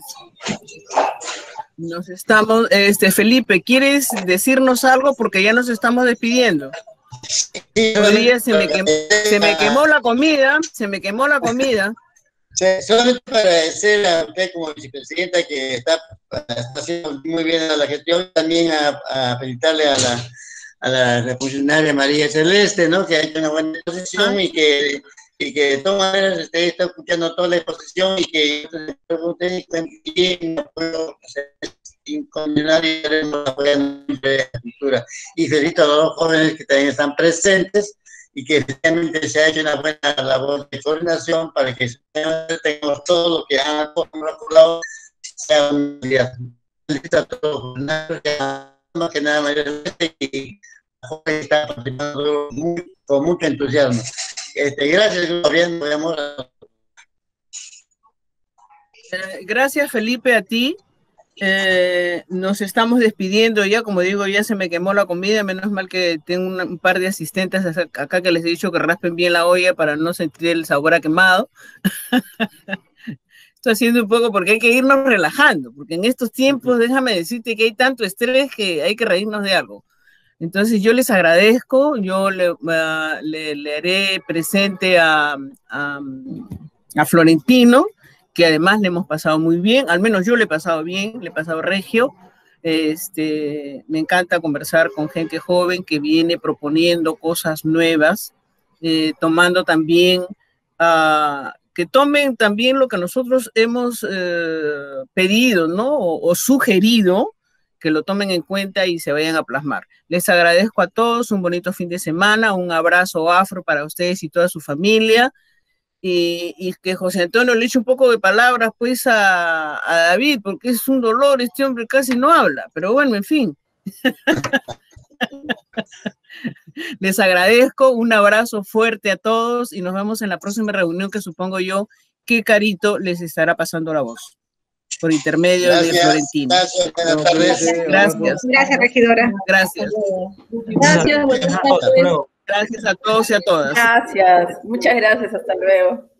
S2: Nos estamos, este, Felipe, ¿quieres decirnos algo? Porque ya nos estamos despidiendo. Todavía se me, quemó, se me quemó la comida, se me quemó la comida.
S10: Sí, solamente para agradecer a usted como vicepresidenta que está, está haciendo muy bien a la gestión, también a, a felicitarle a la, a la funcionaria María Celeste, ¿no? Que ha hecho una buena exposición y que, y que de todas maneras usted está escuchando toda la exposición y que usted bien apoyo incondicional y queremos apoyar la cultura. Y felicito a los dos jóvenes que también están presentes y que realmente se ha hecho una buena labor de coordinación para que tengamos todo lo que han acordado sea un día. Felicito a todos, más que nada María y a jóvenes que están participando muy, con mucho entusiasmo. Este, gracias, Gabriel, amor.
S2: Gracias, Felipe, a ti. Eh, nos estamos despidiendo ya, como digo, ya se me quemó la comida, menos mal que tengo un, un par de asistentes acá que les he dicho que raspen bien la olla para no sentir el sabor a quemado. Estoy haciendo un poco porque hay que irnos relajando, porque en estos tiempos, déjame decirte que hay tanto estrés que hay que reírnos de algo. Entonces yo les agradezco, yo le, uh, le, le haré presente a, a, a Florentino, que además le hemos pasado muy bien, al menos yo le he pasado bien, le he pasado regio. Este, me encanta conversar con gente joven que viene proponiendo cosas nuevas, eh, tomando también, uh, que tomen también lo que nosotros hemos eh, pedido, ¿no? O, o sugerido, que lo tomen en cuenta y se vayan a plasmar. Les agradezco a todos, un bonito fin de semana, un abrazo afro para ustedes y toda su familia. Y, y que José Antonio le eche un poco de palabras pues a, a David, porque es un dolor, este hombre casi no habla, pero bueno, en fin. Les agradezco, un abrazo fuerte a todos y nos vemos en la próxima reunión que supongo yo que Carito les estará pasando la voz por intermedio gracias, de Florentino.
S10: Gracias, buenas tardes.
S2: Gracias.
S3: Gracias, regidora.
S2: Gracias.
S3: Gracias, buenas tardes.
S2: Gracias a todos y a todas.
S4: Gracias, muchas gracias, hasta luego.